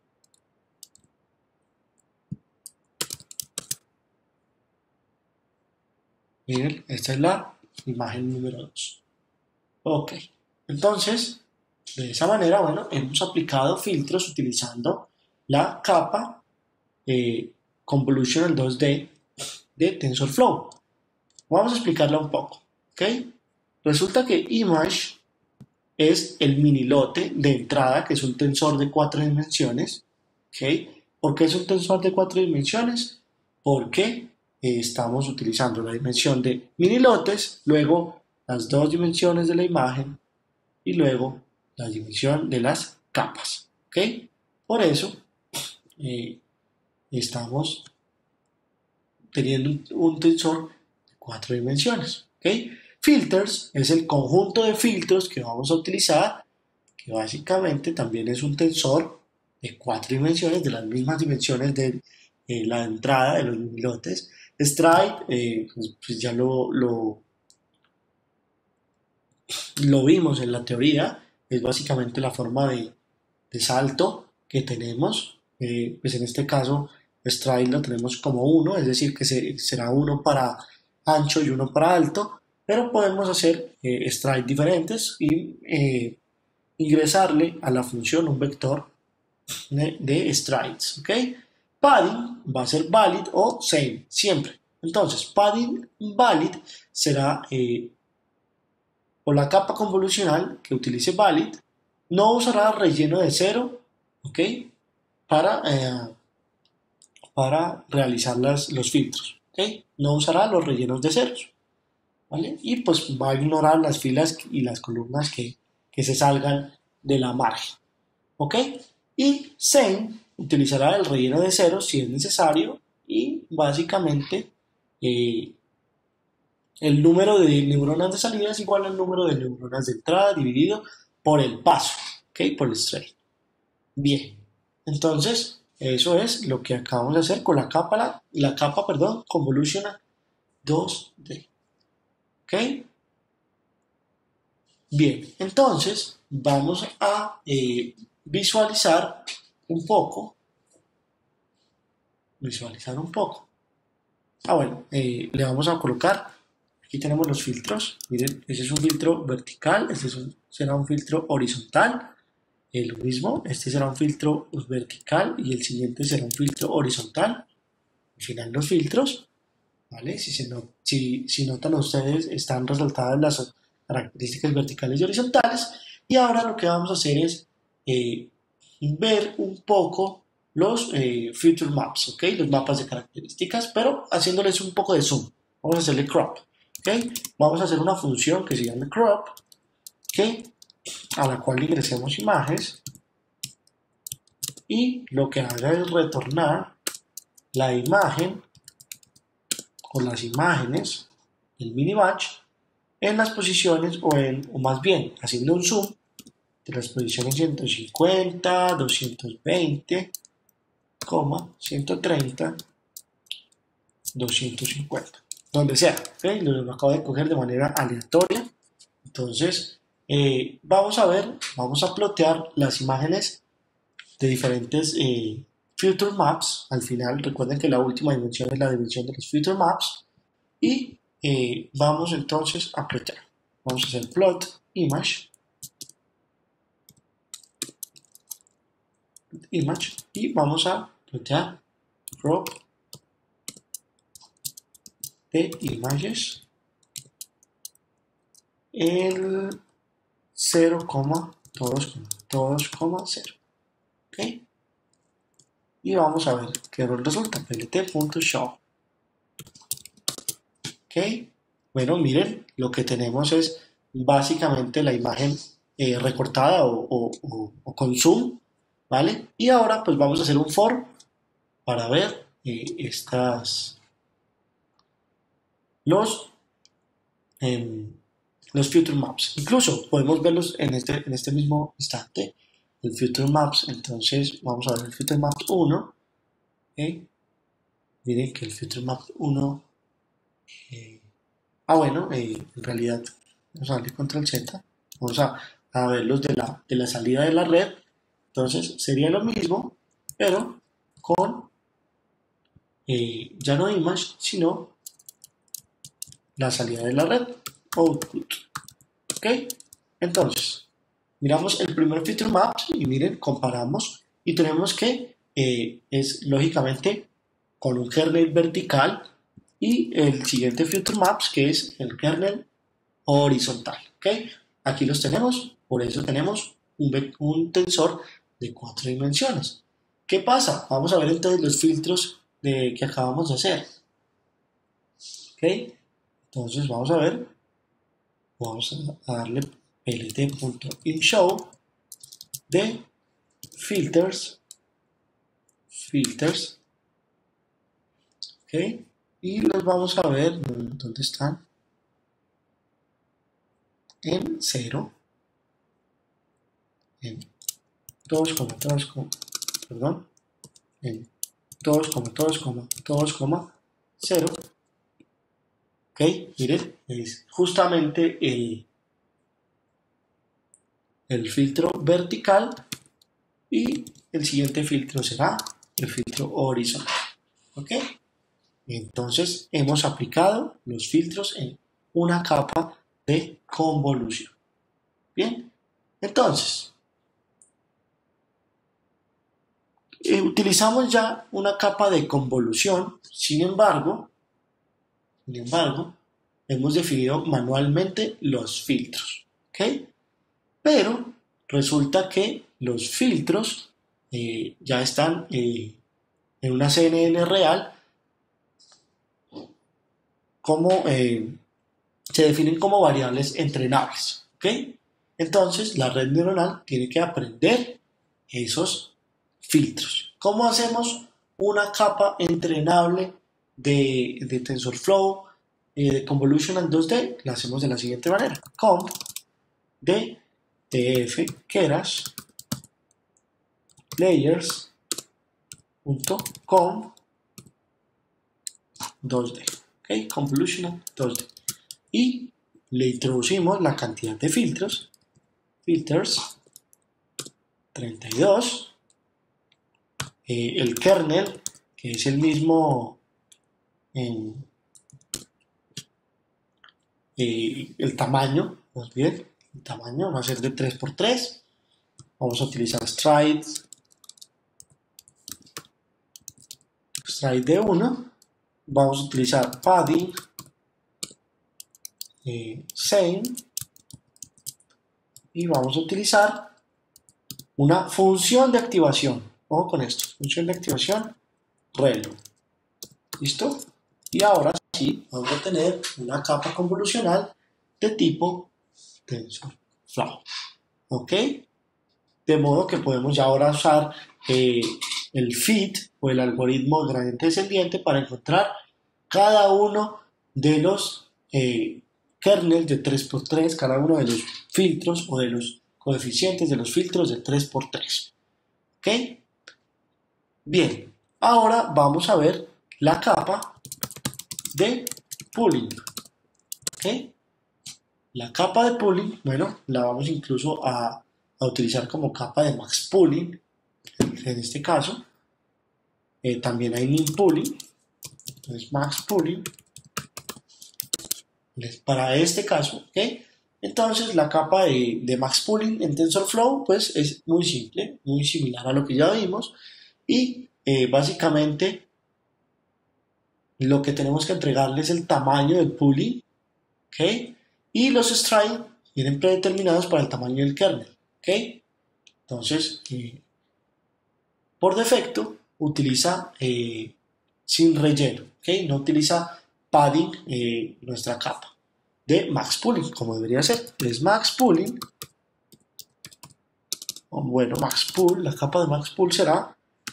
Miren, esta es la imagen número 2. Ok, entonces, de esa manera, bueno, hemos aplicado filtros utilizando la capa Convolutional 2D de TensorFlow. Vamos a explicarla un poco, ¿ok? Resulta que Image es el mini lote de entrada, que es un tensor de 4 dimensiones, ¿ok? ¿Por qué es un tensor de 4 dimensiones? Porque estamos utilizando la dimensión de mini lotes, luego las 2 dimensiones de la imagen y luego la dimensión de las capas, ¿ok? Por eso estamos teniendo un tensor de 4 dimensiones, ¿ok? Filters es el conjunto de filtros que vamos a utilizar, que básicamente también es un tensor de 4 dimensiones, de las mismas dimensiones de la entrada de los minilotes. Stride, pues ya lo vimos en la teoría, es básicamente la forma de salto que tenemos. Pues en este caso, stride lo tenemos como 1, es decir, que será 1 para ancho y 1 para alto, pero podemos hacer stride diferentes y ingresarle a la función un vector de strides, ¿ok? Padding va a ser valid o same, siempre. Entonces, padding valid será por la capa convolucional que utilice valid, no usará relleno de 0, ¿ok? Para realizar los filtros, ¿ok? No usará los rellenos de ceros, ¿vale? Y pues va a ignorar las filas y las columnas que se salgan de la margen, ¿ok? Y same utilizará el relleno de ceros si es necesario y básicamente el número de neuronas de salida es igual al número de neuronas de entrada dividido por el paso, ¿ok? Por el straight. Bien, entonces eso es lo que acabamos de hacer con la capa Convolutional 2D, ¿ok? Bien, entonces vamos a visualizar un poco. Bueno, le vamos a colocar, aquí tenemos los filtros, miren, ese es un filtro vertical, será un filtro horizontal, lo mismo, este será un filtro vertical y el siguiente será un filtro horizontal. Al final los filtros, ¿vale? Si notan ustedes, están resaltadas las características verticales y horizontales, y ahora lo que vamos a hacer es ver un poco los feature maps, ¿ok? Los mapas de características, pero haciéndoles un poco de zoom. Vamos a hacerle crop, ¿ok? Vamos a hacer una función que se llama crop, ¿ok? a la cual ingresemos imágenes y lo que haga es retornar la imagen o las imágenes, el mini batch, en las posiciones o más bien haciendo un zoom de las posiciones 150, 220, 130, 250, donde sea, ¿okay? Lo acabo de coger de manera aleatoria. Entonces vamos a plotear las imágenes de diferentes future maps. Al final recuerden que la última dimensión es la dimensión de los future maps y vamos entonces a plotear. Vamos a hacer plot image y vamos a plotear crop de images el 0,2,0, ¿ok? Y vamos a ver qué resulta. plt.show, ¿ok? Bueno, miren, lo que tenemos es básicamente la imagen recortada o con zoom, ¿vale? Y ahora pues vamos a hacer un for para ver los future maps. Incluso podemos verlos en este mismo instante, el future maps. Entonces vamos a ver el future maps 1, ¿okay? Miren que el future maps 1 en realidad vamos a darle control Z, vamos a verlos de la salida de la red. Entonces sería lo mismo, pero con ya no image, sino la salida de la red, output. ¿Ok? Entonces, miramos el primer feature maps y miren, comparamos y tenemos que es lógicamente con un kernel vertical y el siguiente feature maps que es el kernel horizontal. ¿Ok? Aquí los tenemos, por eso tenemos un tensor de 4 dimensiones. ¿Qué pasa? Vamos a ver entonces los filtros que acabamos de hacer. ¿Ok? Entonces vamos a ver, vamos a darle plt.inshow de filters, ¿ok? Y los vamos a ver, ¿dónde están? En 0, en 2, perdón, en 2,0. ¿Ok? Miren, es justamente el filtro vertical y el siguiente filtro será el filtro horizontal. ¿Ok? Entonces hemos aplicado los filtros en una capa de convolución. Bien, entonces utilizamos ya una capa de convolución, sin embargo, hemos definido manualmente los filtros. ¿Ok? Pero resulta que los filtros ya están en una CNN real como se definen como variables entrenables. ¿Ok? Entonces la red neuronal tiene que aprender esos filtros. ¿Cómo hacemos una capa entrenable de TensorFlow de Convolutional 2D? La hacemos de la siguiente manera. Comp de tf keras layers.com 2D, ¿ok? Convolutional 2D. Y le introducimos la cantidad de filtros 32, el kernel, que es el mismo el tamaño, más bien, el tamaño va a ser de 3×3. Vamos a utilizar stride de 1. Vamos a utilizar padding same y vamos a utilizar una función de activación. Ojo con esto, función de activación relo. ¿Listo? Y ahora sí, vamos a tener una capa convolucional de tipo TensorFlow. ¿ok? De modo que podemos ya ahora usar el fit o el algoritmo de gradiente descendiente para encontrar cada uno de los kernels de 3x3, cada uno de los filtros o de los coeficientes de los filtros de 3x3. ¿Ok? Bien, ahora vamos a ver la capa de pooling. ¿Ok? La capa de pooling, bueno, la vamos incluso a utilizar como capa de max pooling, en este caso. También hay min pooling, entonces max pooling, para este caso, ¿ok? Entonces la capa de max pooling en TensorFlow pues es muy simple, muy similar a lo que ya vimos y básicamente lo que tenemos que entregarle es el tamaño del pooling, ¿ok? Y los strings vienen predeterminados para el tamaño del kernel, ¿ok? Entonces, por defecto utiliza sin relleno, ¿ok? No utiliza padding nuestra capa de max pooling, como debería ser. Es max pooling, bueno, max pool, la capa de max pool será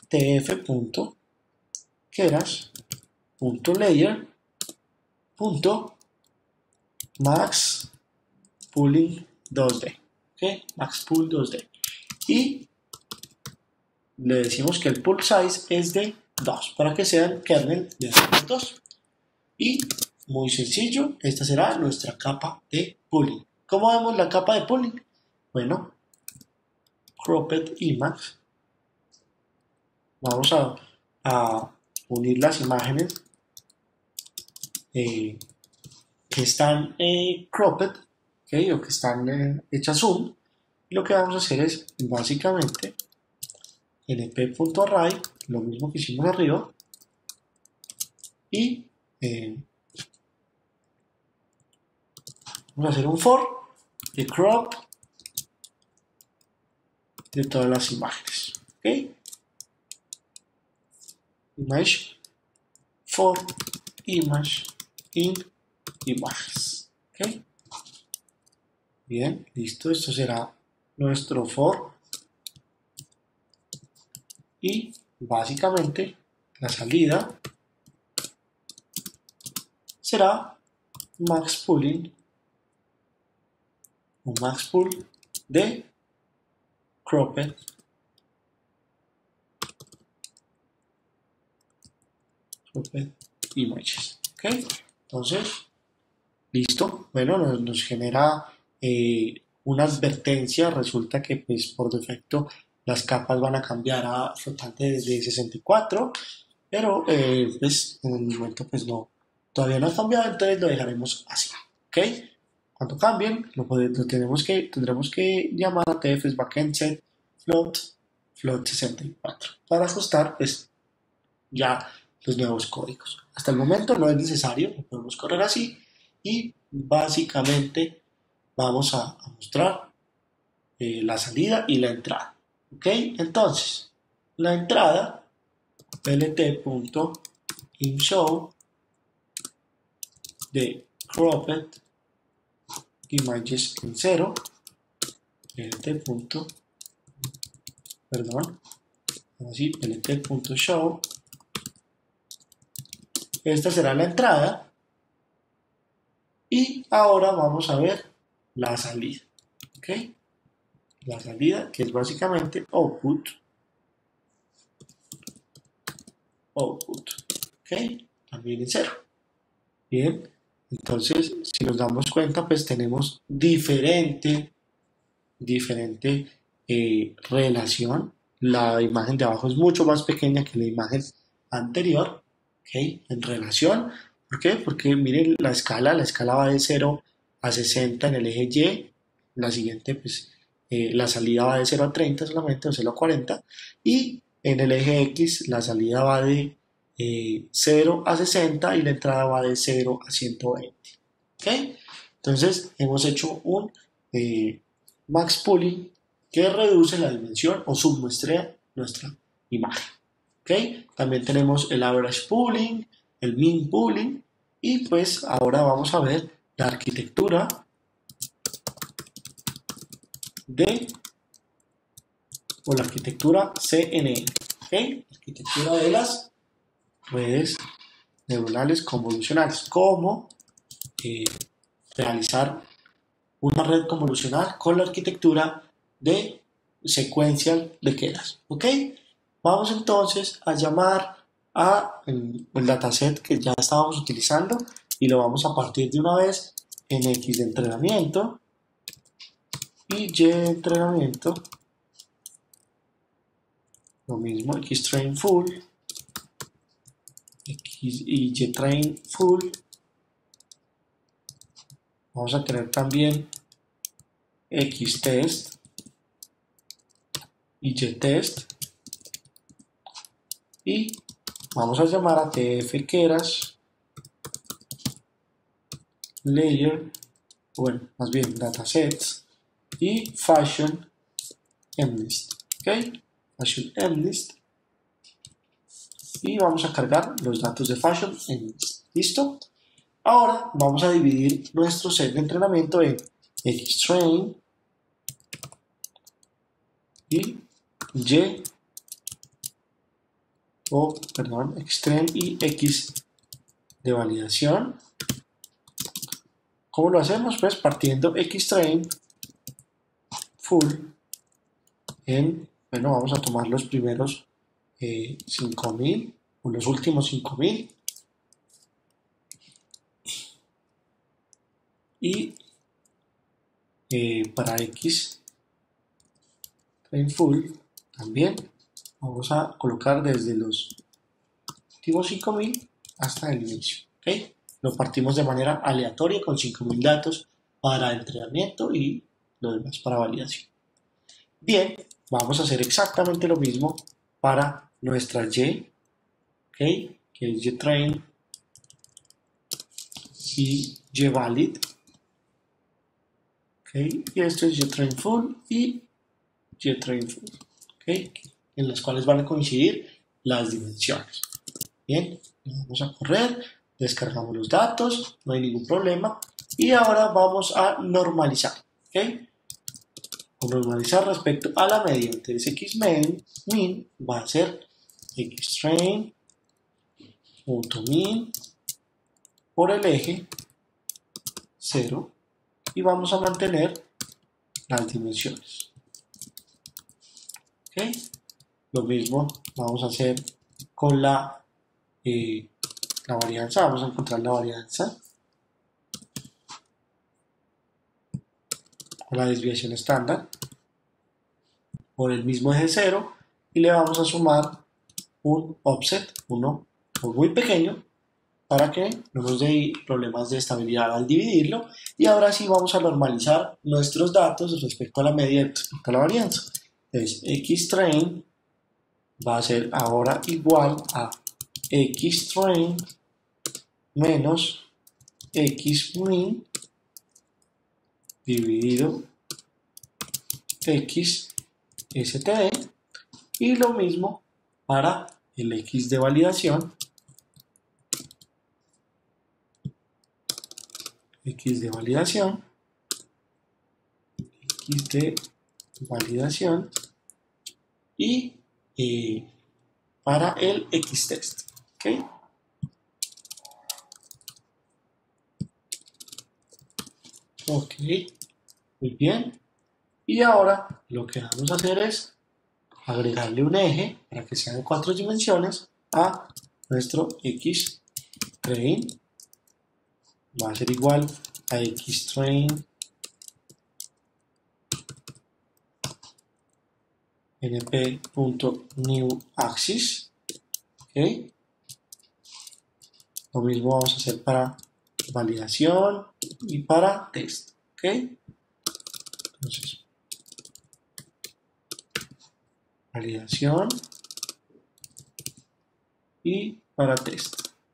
tf.keras.layer.max pooling 2D, ¿ok? Max pool 2D. Y le decimos que el pool size es de 2 para que sea el kernel de 2. Y muy sencillo, esta será nuestra capa de pooling. ¿Cómo vemos la capa de pooling? Bueno, cropped image. Vamos a unir las imágenes que están cropped, ¿okay? O que están hechas zoom. Y lo que vamos a hacer es básicamente np.array, lo mismo que hicimos arriba, y vamos a hacer un for de crop de todas las imágenes, ¿ok? Image for image in images, ¿ok? Bien, listo, esto será nuestro for y básicamente la salida será max pooling o max pool de cropped images, ¿ok? Entonces, listo, bueno, nos genera una advertencia, resulta que pues por defecto las capas van a cambiar a flotante desde 64, pero pues en el momento pues no, todavía no ha cambiado, entonces lo dejaremos así, ¿ok? Cuando cambien, tendremos que llamar a tfs backend set float 64 para ajustar pues ya los nuevos códigos. Hasta el momento no es necesario, lo podemos correr así y básicamente vamos a mostrar la salida y la entrada. ¿Ok? Entonces, la entrada, plt.inshow de cropped images en 0, plt.show. Esta será la entrada y ahora vamos a ver la salida, ¿ok? La salida que es básicamente output, ¿ok? También en 0. Bien, entonces si nos damos cuenta pues tenemos diferente relación. La imagen de abajo es mucho más pequeña que la imagen anterior, ¿ok? En relación, ¿por qué? Porque miren la escala va de 0 a 60 en el eje Y, la siguiente pues la salida va de 0 a 30 solamente, o 0 a 40, y en el eje X la salida va de 0 a 60 y la entrada va de 0 a 120, ¿ok? Entonces hemos hecho un max pooling que reduce la dimensión o submuestrea nuestra imagen, ¿ok? También tenemos el average pooling, el mean pooling y pues ahora vamos a ver la arquitectura de, o la arquitectura CNN, ¿ok? Arquitectura de las redes neuronales convolucionales. Cómo realizar una red convolucional con la arquitectura de sequential de Keras, ¿ok? Vamos entonces a llamar a el dataset que ya estábamos utilizando y lo vamos a partir de una vez en X de entrenamiento y Y de entrenamiento, lo mismo, Xtrain full, X y Ytrain full. Vamos a tener también Xtest y Ytest y vamos a llamar a tf-keras layer, bueno, más bien datasets y fashion mlist, ¿ok? Fashion mlist y vamos a cargar los datos de fashion mlist, ¿listo? Ahora vamos a dividir nuestro set de entrenamiento en Xtrain y Xtrain y X de validación. ¿Cómo lo hacemos? Pues partiendo Xtrain full en, bueno, vamos a tomar los primeros 5000 o los últimos 5000 y para X train full también vamos a colocar desde los últimos 5000 hasta el inicio, ¿ok? Lo partimos de manera aleatoria con 5000 datos para entrenamiento y lo demás para validación. Bien, vamos a hacer exactamente lo mismo para nuestra Y, ¿ok? Que es Ytrain y Yvalid, ¿ok? Y esto es Ytrain full y Ytrain full, ¿ok? En las cuales van a coincidir las dimensiones. Bien, vamos a correr, descargamos los datos, no hay ningún problema. Y ahora vamos a normalizar, ¿ok? Normalizar respecto a la media. Entonces xmin va a ser xtrain.min por el eje 0 y vamos a mantener las dimensiones. ¿Ok? Lo mismo vamos a hacer con la varianza. Vamos a encontrar la varianza con la desviación estándar por el mismo eje 0 y le vamos a sumar un offset, uno muy pequeño, para que no nos dé problemas de estabilidad al dividirlo. Y ahora sí vamos a normalizar nuestros datos respecto a la media y respecto a la varianza. Entonces xtrain va a ser ahora igual a xtrain menos xmin dividido xstd, y lo mismo para el x de validación, x de validación y para el xtest, ¿ok? Ok, muy bien. Y ahora lo que vamos a hacer es agregarle un eje para que sean 4 dimensiones a nuestro xtrain. Va a ser igual a xtrain np.newAxis. ¿Okay? Lo mismo vamos a hacer para validación y para test. ¿Okay? Entonces, validación y para test.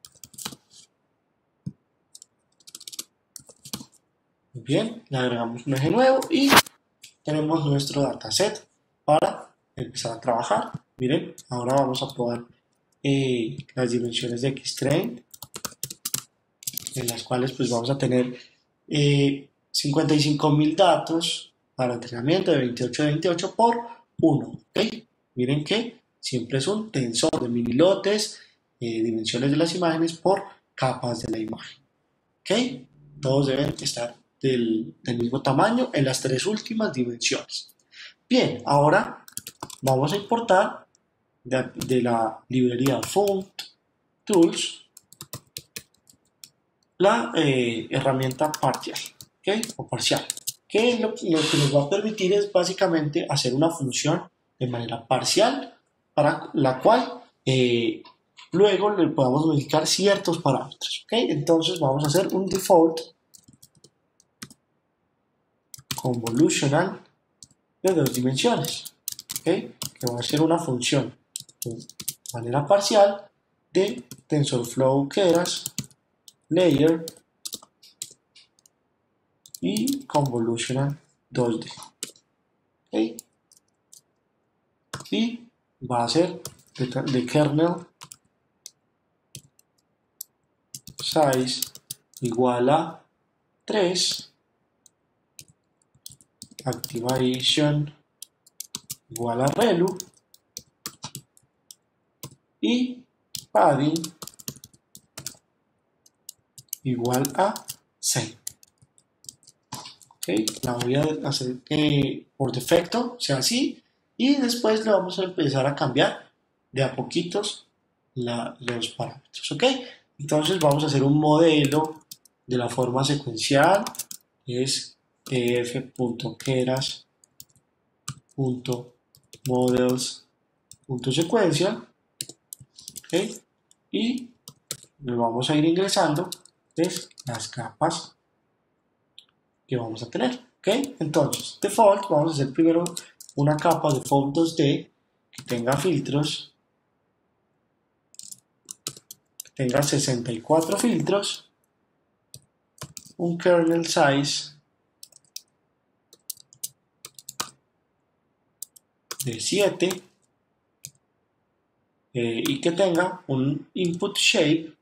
Muy bien, le agregamos un eje nuevo y tenemos nuestro dataset para empezar a trabajar. Miren, ahora vamos a probar las dimensiones de Xtrain, en las cuales pues vamos a tener 55.000 datos para entrenamiento de 28 de 28 por 1. ¿Okay? Miren que siempre es un tensor de minilotes, dimensiones de las imágenes por capas de la imagen. ¿Okay? Todos deben estar del mismo tamaño en las tres últimas dimensiones. Bien, ahora vamos a importar de la librería Font Tools la herramienta partial, ¿okay? O parcial, que lo que nos va a permitir es básicamente hacer una función de manera parcial para la cual luego le podamos modificar ciertos parámetros. ¿Okay? Entonces vamos a hacer un default convolutional de 2 dimensiones, ¿okay? Que va a ser una función de manera parcial de TensorFlow Keras layer y convolutional 2D. ¿Okay? Y va a ser de kernel size igual a 3, activation igual a relu y padding igual a 6. ¿Okay? La voy a hacer que por defecto sea así y después le vamos a empezar a cambiar de a poquitos los parámetros. ¿Ok? Entonces vamos a hacer un modelo de la forma secuencial, es tf.keras.models.sequential, ¿okay? Y le vamos a ir ingresando las capas que vamos a tener. ¿Okay? Entonces, default, vamos a hacer primero una capa default 2D que tenga filtros, que tenga 64 filtros, un kernel size de 7 y que tenga un input shape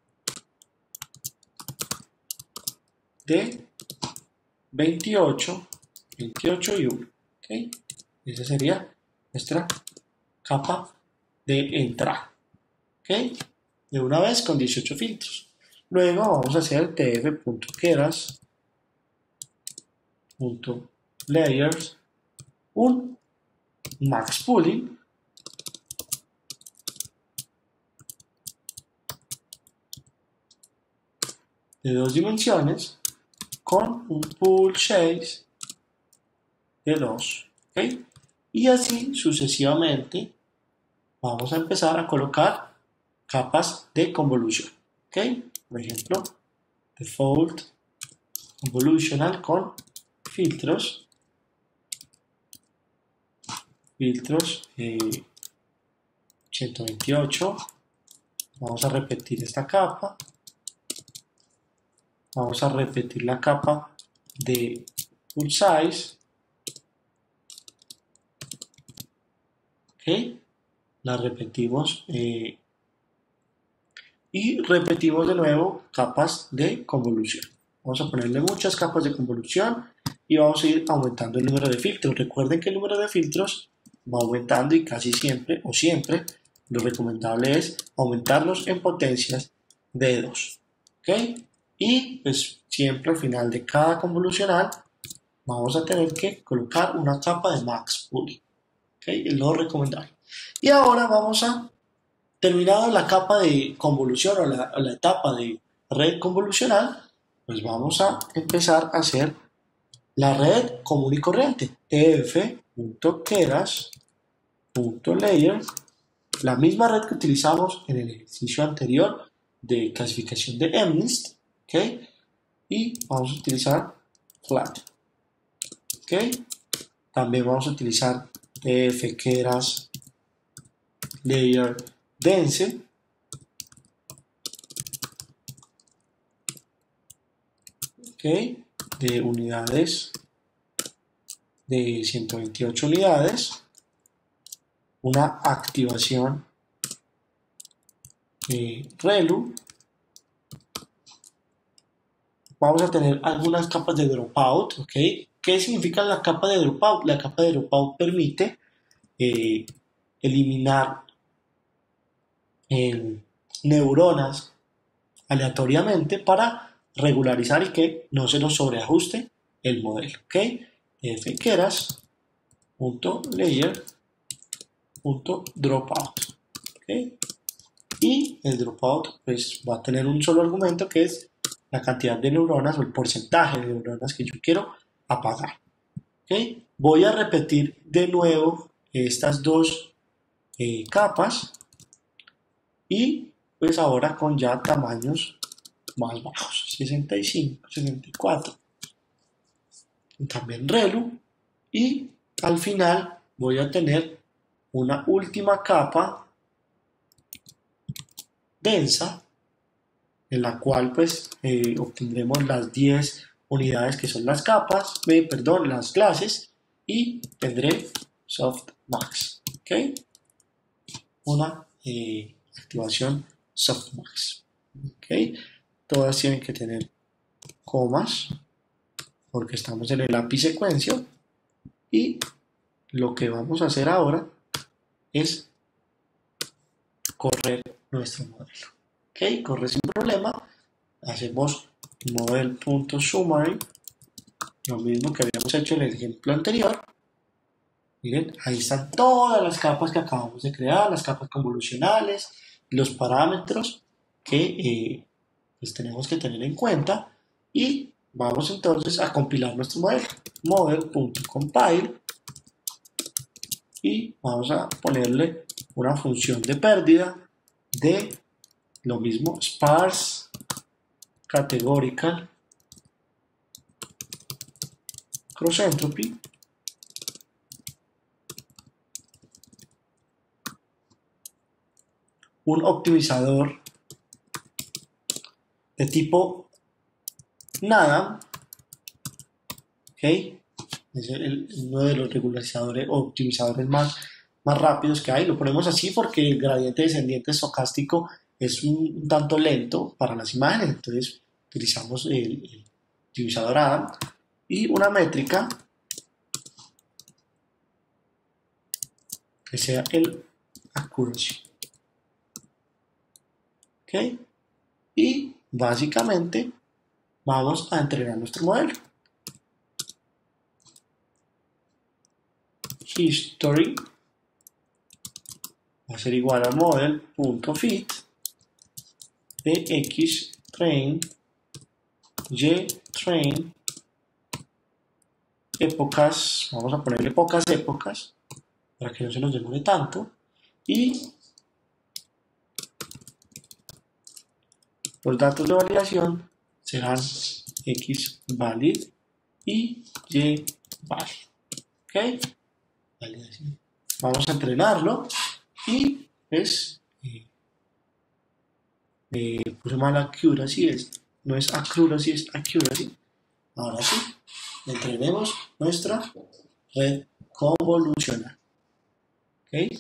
de 28 y 1. ¿Okay? Esa sería nuestra capa de entrada. ¿Okay? De una vez con 18 filtros. Luego vamos a hacer tf.keras.layers un max pooling de 2 dimensiones con un pool size de 2. ¿Okay? Y así sucesivamente vamos a empezar a colocar capas de convolución. ¿Okay? Por ejemplo, default convolutional con filtros 128. Vamos a repetir esta capa. Vamos a repetir la capa de full size. ¿Okay? La repetimos y repetimos de nuevo capas de convolución. Vamos a ponerle muchas capas de convolución y vamos a ir aumentando el número de filtros. Recuerden que el número de filtros va aumentando y casi siempre o siempre lo recomendable es aumentarlos en potencias de 2. ¿Okay? Y pues siempre al final de cada convolucional vamos a tener que colocar una capa de max pooling. ¿Okay? Es lo recomendable. Y ahora vamos a, terminada la capa de convolución o la etapa de red convolucional, pues vamos a empezar a hacer la red común y corriente. tf.keras.layers, la misma red que utilizamos en el ejercicio anterior de clasificación de MNIST, ¿okay? Y vamos a utilizar flat, ¿okay? También vamos a utilizar tf.keras layer dense, ¿okay? De unidades de 128 unidades, una activación relu. Vamos a tener algunas capas de dropout, ¿okay? ¿Qué significa la capa de dropout? La capa de dropout permite eliminar neuronas aleatoriamente para regularizar y que no se nos sobreajuste el modelo. ¿Ok? fkeras.layer.dropout. ¿Ok? Y el dropout pues va a tener un solo argumento que es la cantidad de neuronas o el porcentaje de neuronas que yo quiero apagar. ¿Okay? Voy a repetir de nuevo estas dos capas y pues ahora con ya tamaños más bajos, 65, 64. También relu y al final voy a tener una última capa densa en la cual pues obtendremos las 10 unidades que son las capas, las clases y tendré softmax, ¿ok? Una activación softmax, ¿ok? Todas tienen que tener comas porque estamos en el API secuencia y lo que vamos a hacer ahora es correr nuestro modelo. Ok, corre sin problema. Hacemos model.summary, lo mismo que habíamos hecho en el ejemplo anterior. Miren, ahí están todas las capas que acabamos de crear, las capas convolucionales, los parámetros que pues tenemos que tener en cuenta y vamos entonces a compilar nuestro modelo. Model.compile y vamos a ponerle una función de pérdida de lo mismo sparse categorical cross entropy un optimizador de tipo nada, ¿ok? Es uno de los regularizadores o optimizadores más rápidos que hay. Lo ponemos así porque el gradiente descendiente estocástico es un tanto lento para las imágenes, entonces utilizamos el optimizador Adam y una métrica que sea el accuracy. ¿Ok? Y básicamente vamos a entrenar nuestro modelo. History va a ser igual a model.fit de x train y train épocas, vamos a ponerle pocas épocas para que no se nos demore tanto y los datos de validación serán x valid y y valid. ¿Ok? Validación. Vamos a entrenarlo y es puse mal accuracy, no es accuracy, es accuracy. Ahora sí, entrenemos nuestra red convolucional. ¿Ok?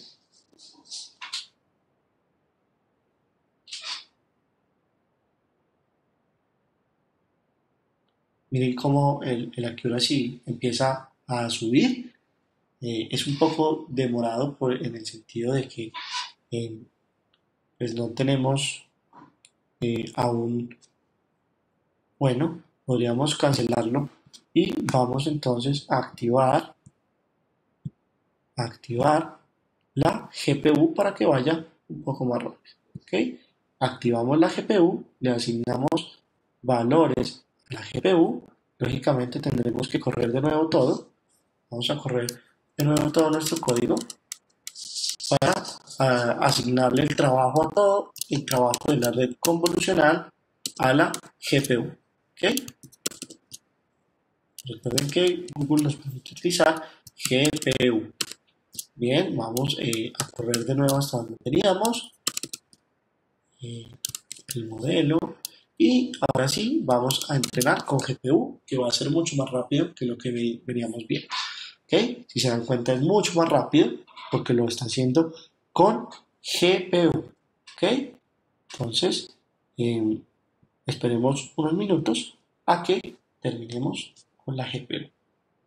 Miren cómo el accuracy empieza a subir. Es un poco demorado en el sentido de que pues no tenemos aún, bueno, podríamos cancelarlo y vamos entonces a activar la GPU para que vaya un poco más rápido. ¿Okay? Activamos la GPU, le asignamos valores a la GPU, lógicamente tendremos que correr de nuevo todo. Vamos a correr de nuevo todo nuestro código para asignarle el trabajo a todo, el trabajo de la red convolucional a la GPU. ¿Okay? Recuerden que Google nos permite utilizar GPU. Bien, vamos a correr de nuevo hasta donde teníamos el modelo y ahora sí vamos a entrenar con GPU, que va a ser mucho más rápido que lo que veníamos viendo. ¿Okay? Si se dan cuenta es mucho más rápido porque lo está haciendo con GPU. ¿Okay? Entonces esperemos unos minutos a que terminemos con la GPU.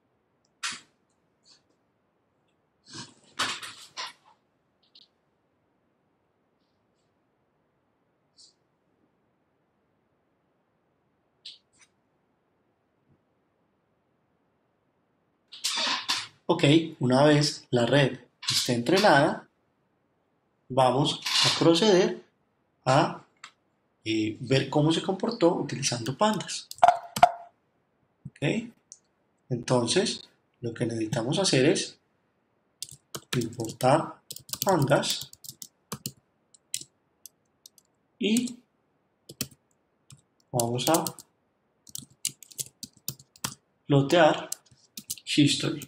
Ok, una vez la red esté entrenada, vamos a proceder a ver cómo se comportó utilizando pandas. Ok, entonces lo que necesitamos hacer es importar pandas y vamos a plotear history.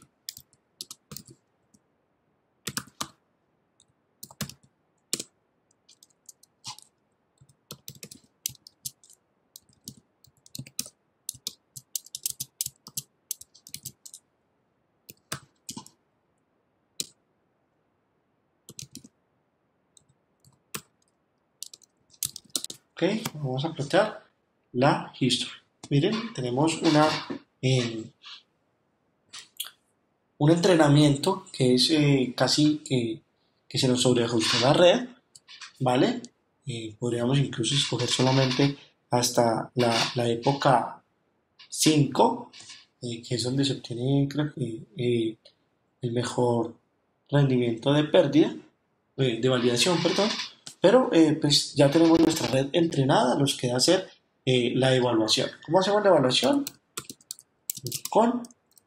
Ok, vamos a plotear la history. Miren, tenemos un entrenamiento que es casi que se nos sobreajustó la red, ¿vale? Podríamos incluso escoger solamente hasta la época 5, que es donde se obtiene, creo que, el mejor rendimiento de pérdida, de validación, perdón. Pero pues ya tenemos nuestra red entrenada, nos queda hacer la evaluación. ¿Cómo hacemos la evaluación? Con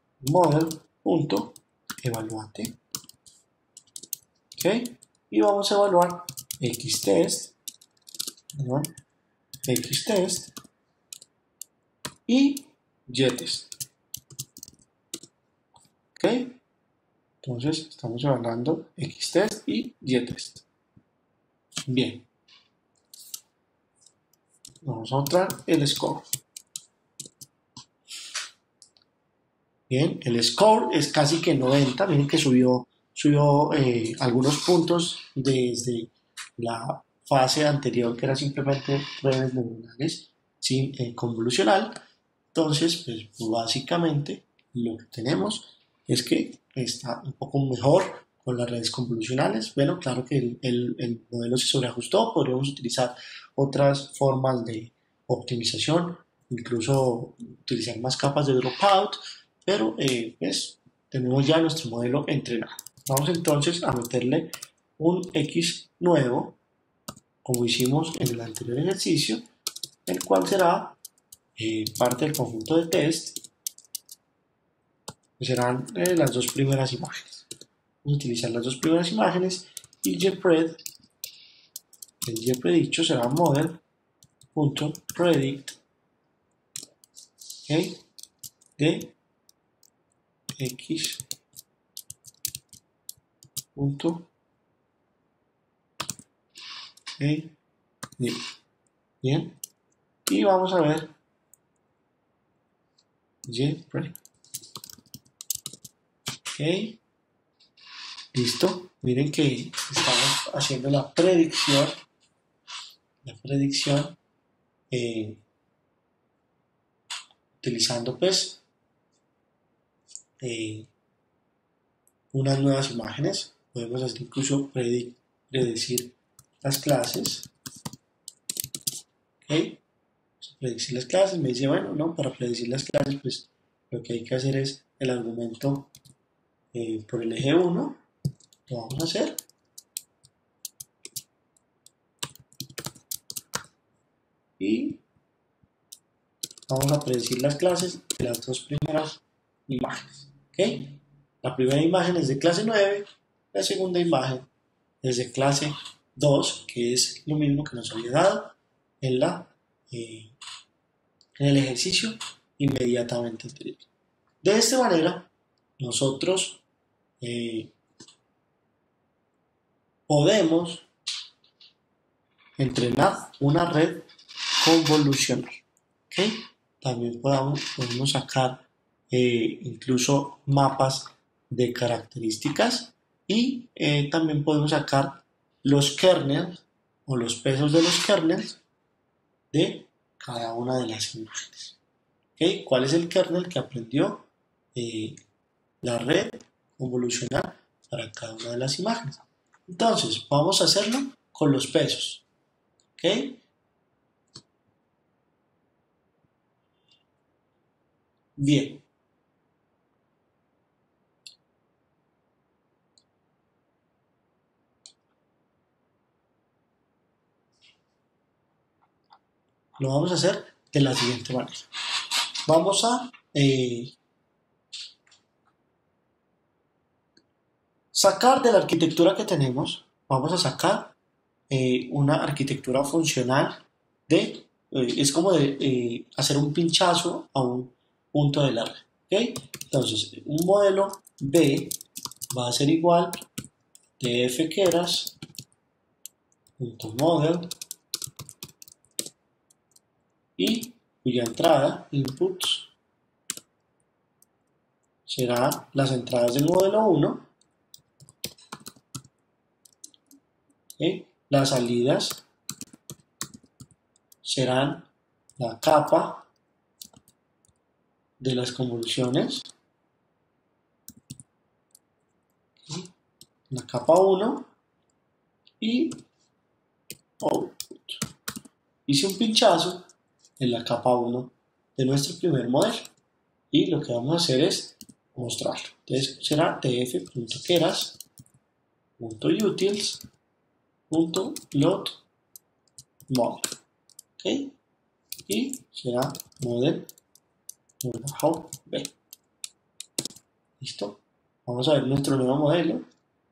model.evaluate. ¿Ok? Y vamos a evaluar xtest, ¿no? xtest y ytest. ¿Ok? Entonces estamos evaluando xtest y ytest. Bien. Vamos a mostrar el score. Bien, el score es casi que 90. Miren que subió algunos puntos desde la fase anterior, que era simplemente redes neuronales sin convolucional. Entonces, pues básicamente lo que tenemos es que está un poco mejor con las redes convolucionales. Bueno, claro que el modelo se sobreajustó, podríamos utilizar otras formas de optimización, incluso utilizar más capas de dropout, pero pues tenemos ya nuestro modelo entrenado. Vamos entonces a meterle un X nuevo, como hicimos en el anterior ejercicio, el cual será parte del conjunto de test, que serán las dos primeras imágenes. Vamos a utilizar las dos primeras imágenes y gpred, el gpredicho será model.predict, ¿okay? De x punto bien, y vamos a ver gpred. Ok, listo. Miren que estamos haciendo la predicción eh, utilizando pues eh, unas nuevas imágenes. Podemos hacer incluso predecir las clases. ¿Ok? Predecir las clases, me dice, bueno, no, para predecir las clases, pues lo que hay que hacer es el argumento por el eje 1, lo vamos a hacer. Y vamos a predecir las clases de las dos primeras imágenes. ¿Ok? La primera imagen es de clase 9, la segunda imagen es de clase 2, que es lo mismo que nos había dado en, en el ejercicio inmediatamente anterior. De esta manera, nosotros podemos entrenar una red convolucional. ¿Okay? También podemos sacar incluso mapas de características y también podemos sacar los kernels o los pesos de los kernels de cada una de las imágenes. ¿Okay? ¿Cuál es el kernel que aprendió la red convolucional para cada una de las imágenes? Entonces, vamos a hacerlo con los pesos. ¿Ok? Bien. lo vamos a hacer de la siguiente manera. Vamos a sacar de la arquitectura que tenemos, vamos a sacar una arquitectura funcional es como de hacer un pinchazo a un punto de larga. ¿Okay? Entonces, un modelo B va a ser igual tfkeras.model y cuya entrada, inputs, será las entradas del modelo 1, ¿okay? Las salidas serán la capa de las convoluciones, ¿okay? La capa 1 y output. Hice un pinchazo en la capa 1 de nuestro primer modelo y lo que vamos a hacer es mostrarlo. Entonces será tf.keras.utils.load.model, ¿okay? Y será model-b. ¿Listo? Vamos a ver nuestro nuevo modelo.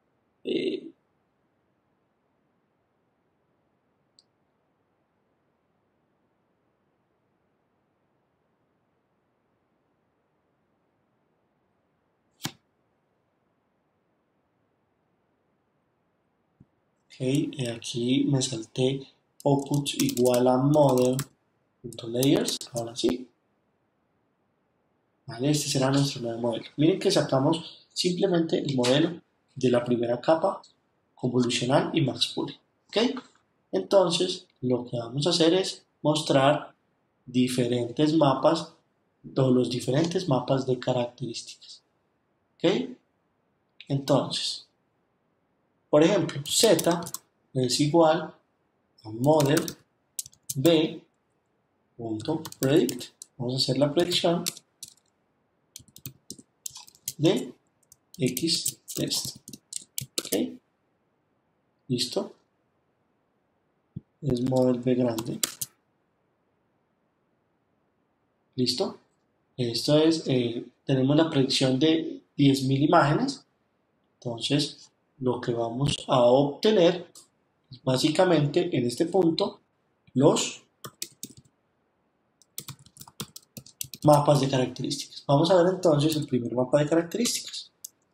Aquí me salté output igual a model.layers. Ahora sí. Vale, este será nuestro nuevo modelo. Miren que sacamos simplemente el modelo de la primera capa convolucional y max poly. ¿Ok? Entonces, lo que vamos a hacer es mostrar diferentes mapas, todos los diferentes mapas de características. ¿Ok? Entonces, por ejemplo, Z es igual a model b.predict. Vamos a hacer la predicción de X test. ¿Ok? ¿Listo? Es model B grande. ¿Listo? Esto es, tenemos la predicción de 10.000 imágenes. Entonces, lo que vamos a obtener es básicamente en este punto los mapas de características. Vamos a ver entonces el primer mapa de características.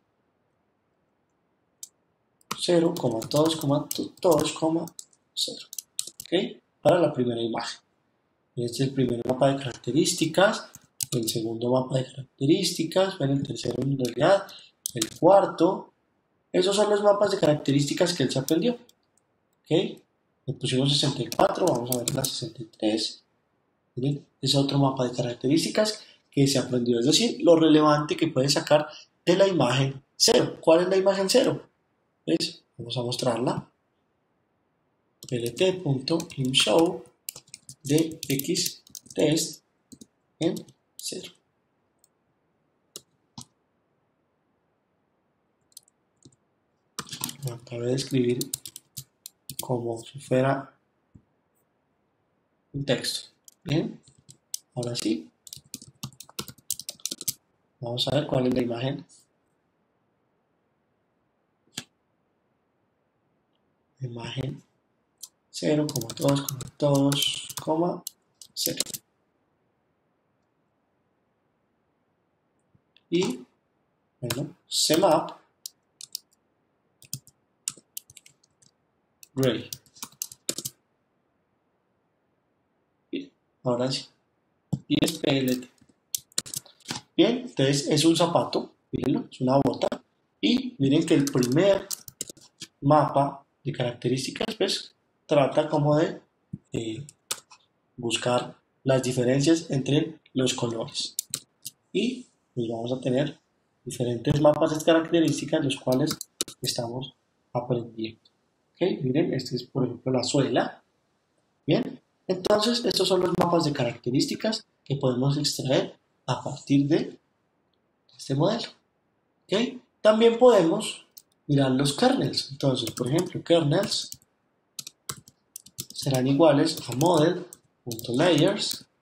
0,2,2,0. ¿Ok? Para la primera imagen. Este es el primer mapa de características, el segundo mapa de características, el tercero en realidad, el cuarto. Esos son los mapas de características que él se aprendió. ¿Ok? Le pusimos 64, vamos a ver la 63. Miren, es otro mapa de características que se aprendió, es decir, lo relevante que puede sacar de la imagen 0. ¿Cuál es la imagen 0? ¿Ves? Vamos a mostrarla. plt.imshow de X test en 0. Acabo de escribir como si fuera un texto. Bien, ahora sí. Vamos a ver cuál es la imagen. Imagen 0,2,2,0. Y, bueno, cmap gray. Bien, ahora sí. Y es PLT. Bien, entonces es un zapato, mírenlo, es una bota. Y miren que el primer mapa de características, pues, trata como de buscar las diferencias entre los colores. Y pues vamos a tener diferentes mapas de características, los cuales estamos aprendiendo. ¿Okay? Miren, este es por ejemplo la suela. Bien, entonces estos son los mapas de características que podemos extraer a partir de este modelo. ¿Okay? También podemos mirar los kernels. Entonces, por ejemplo, kernels serán iguales a model layers,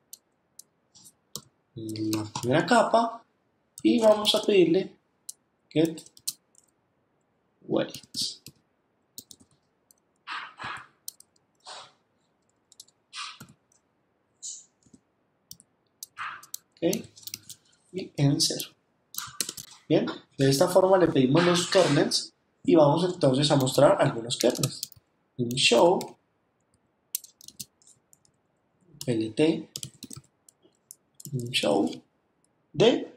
la primera capa, y vamos a pedirle get weights. ¿Ok? Y en 0. Bien, de esta forma le pedimos los kernels y vamos entonces a mostrar algunos kernels. Un show lt, un show de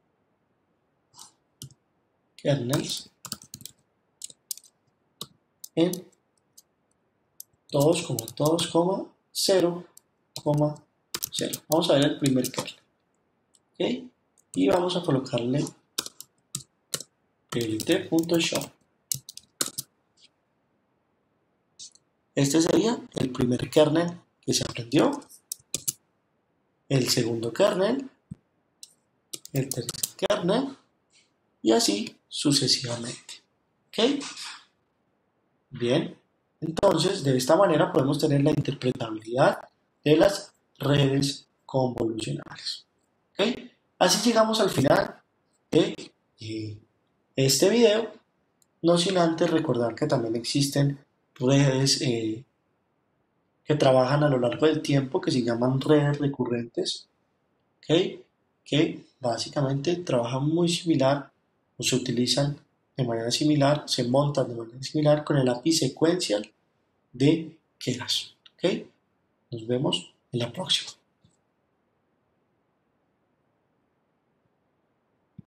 kernels en todos, 0,0. Vamos a ver el primer kernel. ¿Okay? Y vamos a colocarle lt.show. Este sería el primer kernel que se aprendió, el segundo kernel, el tercer kernel y así sucesivamente. ¿Ok? Bien, entonces de esta manera podemos tener la interpretabilidad de las redes convolucionales. ¿Ok? Así llegamos al final de este video, no sin antes recordar que también existen redes que trabajan a lo largo del tiempo que se llaman redes recurrentes, ¿okay? Que básicamente trabajan muy similar o se utilizan de manera similar, se montan de manera similar con el API sequential de Keras. ¿Okay? Nos vemos en la próxima.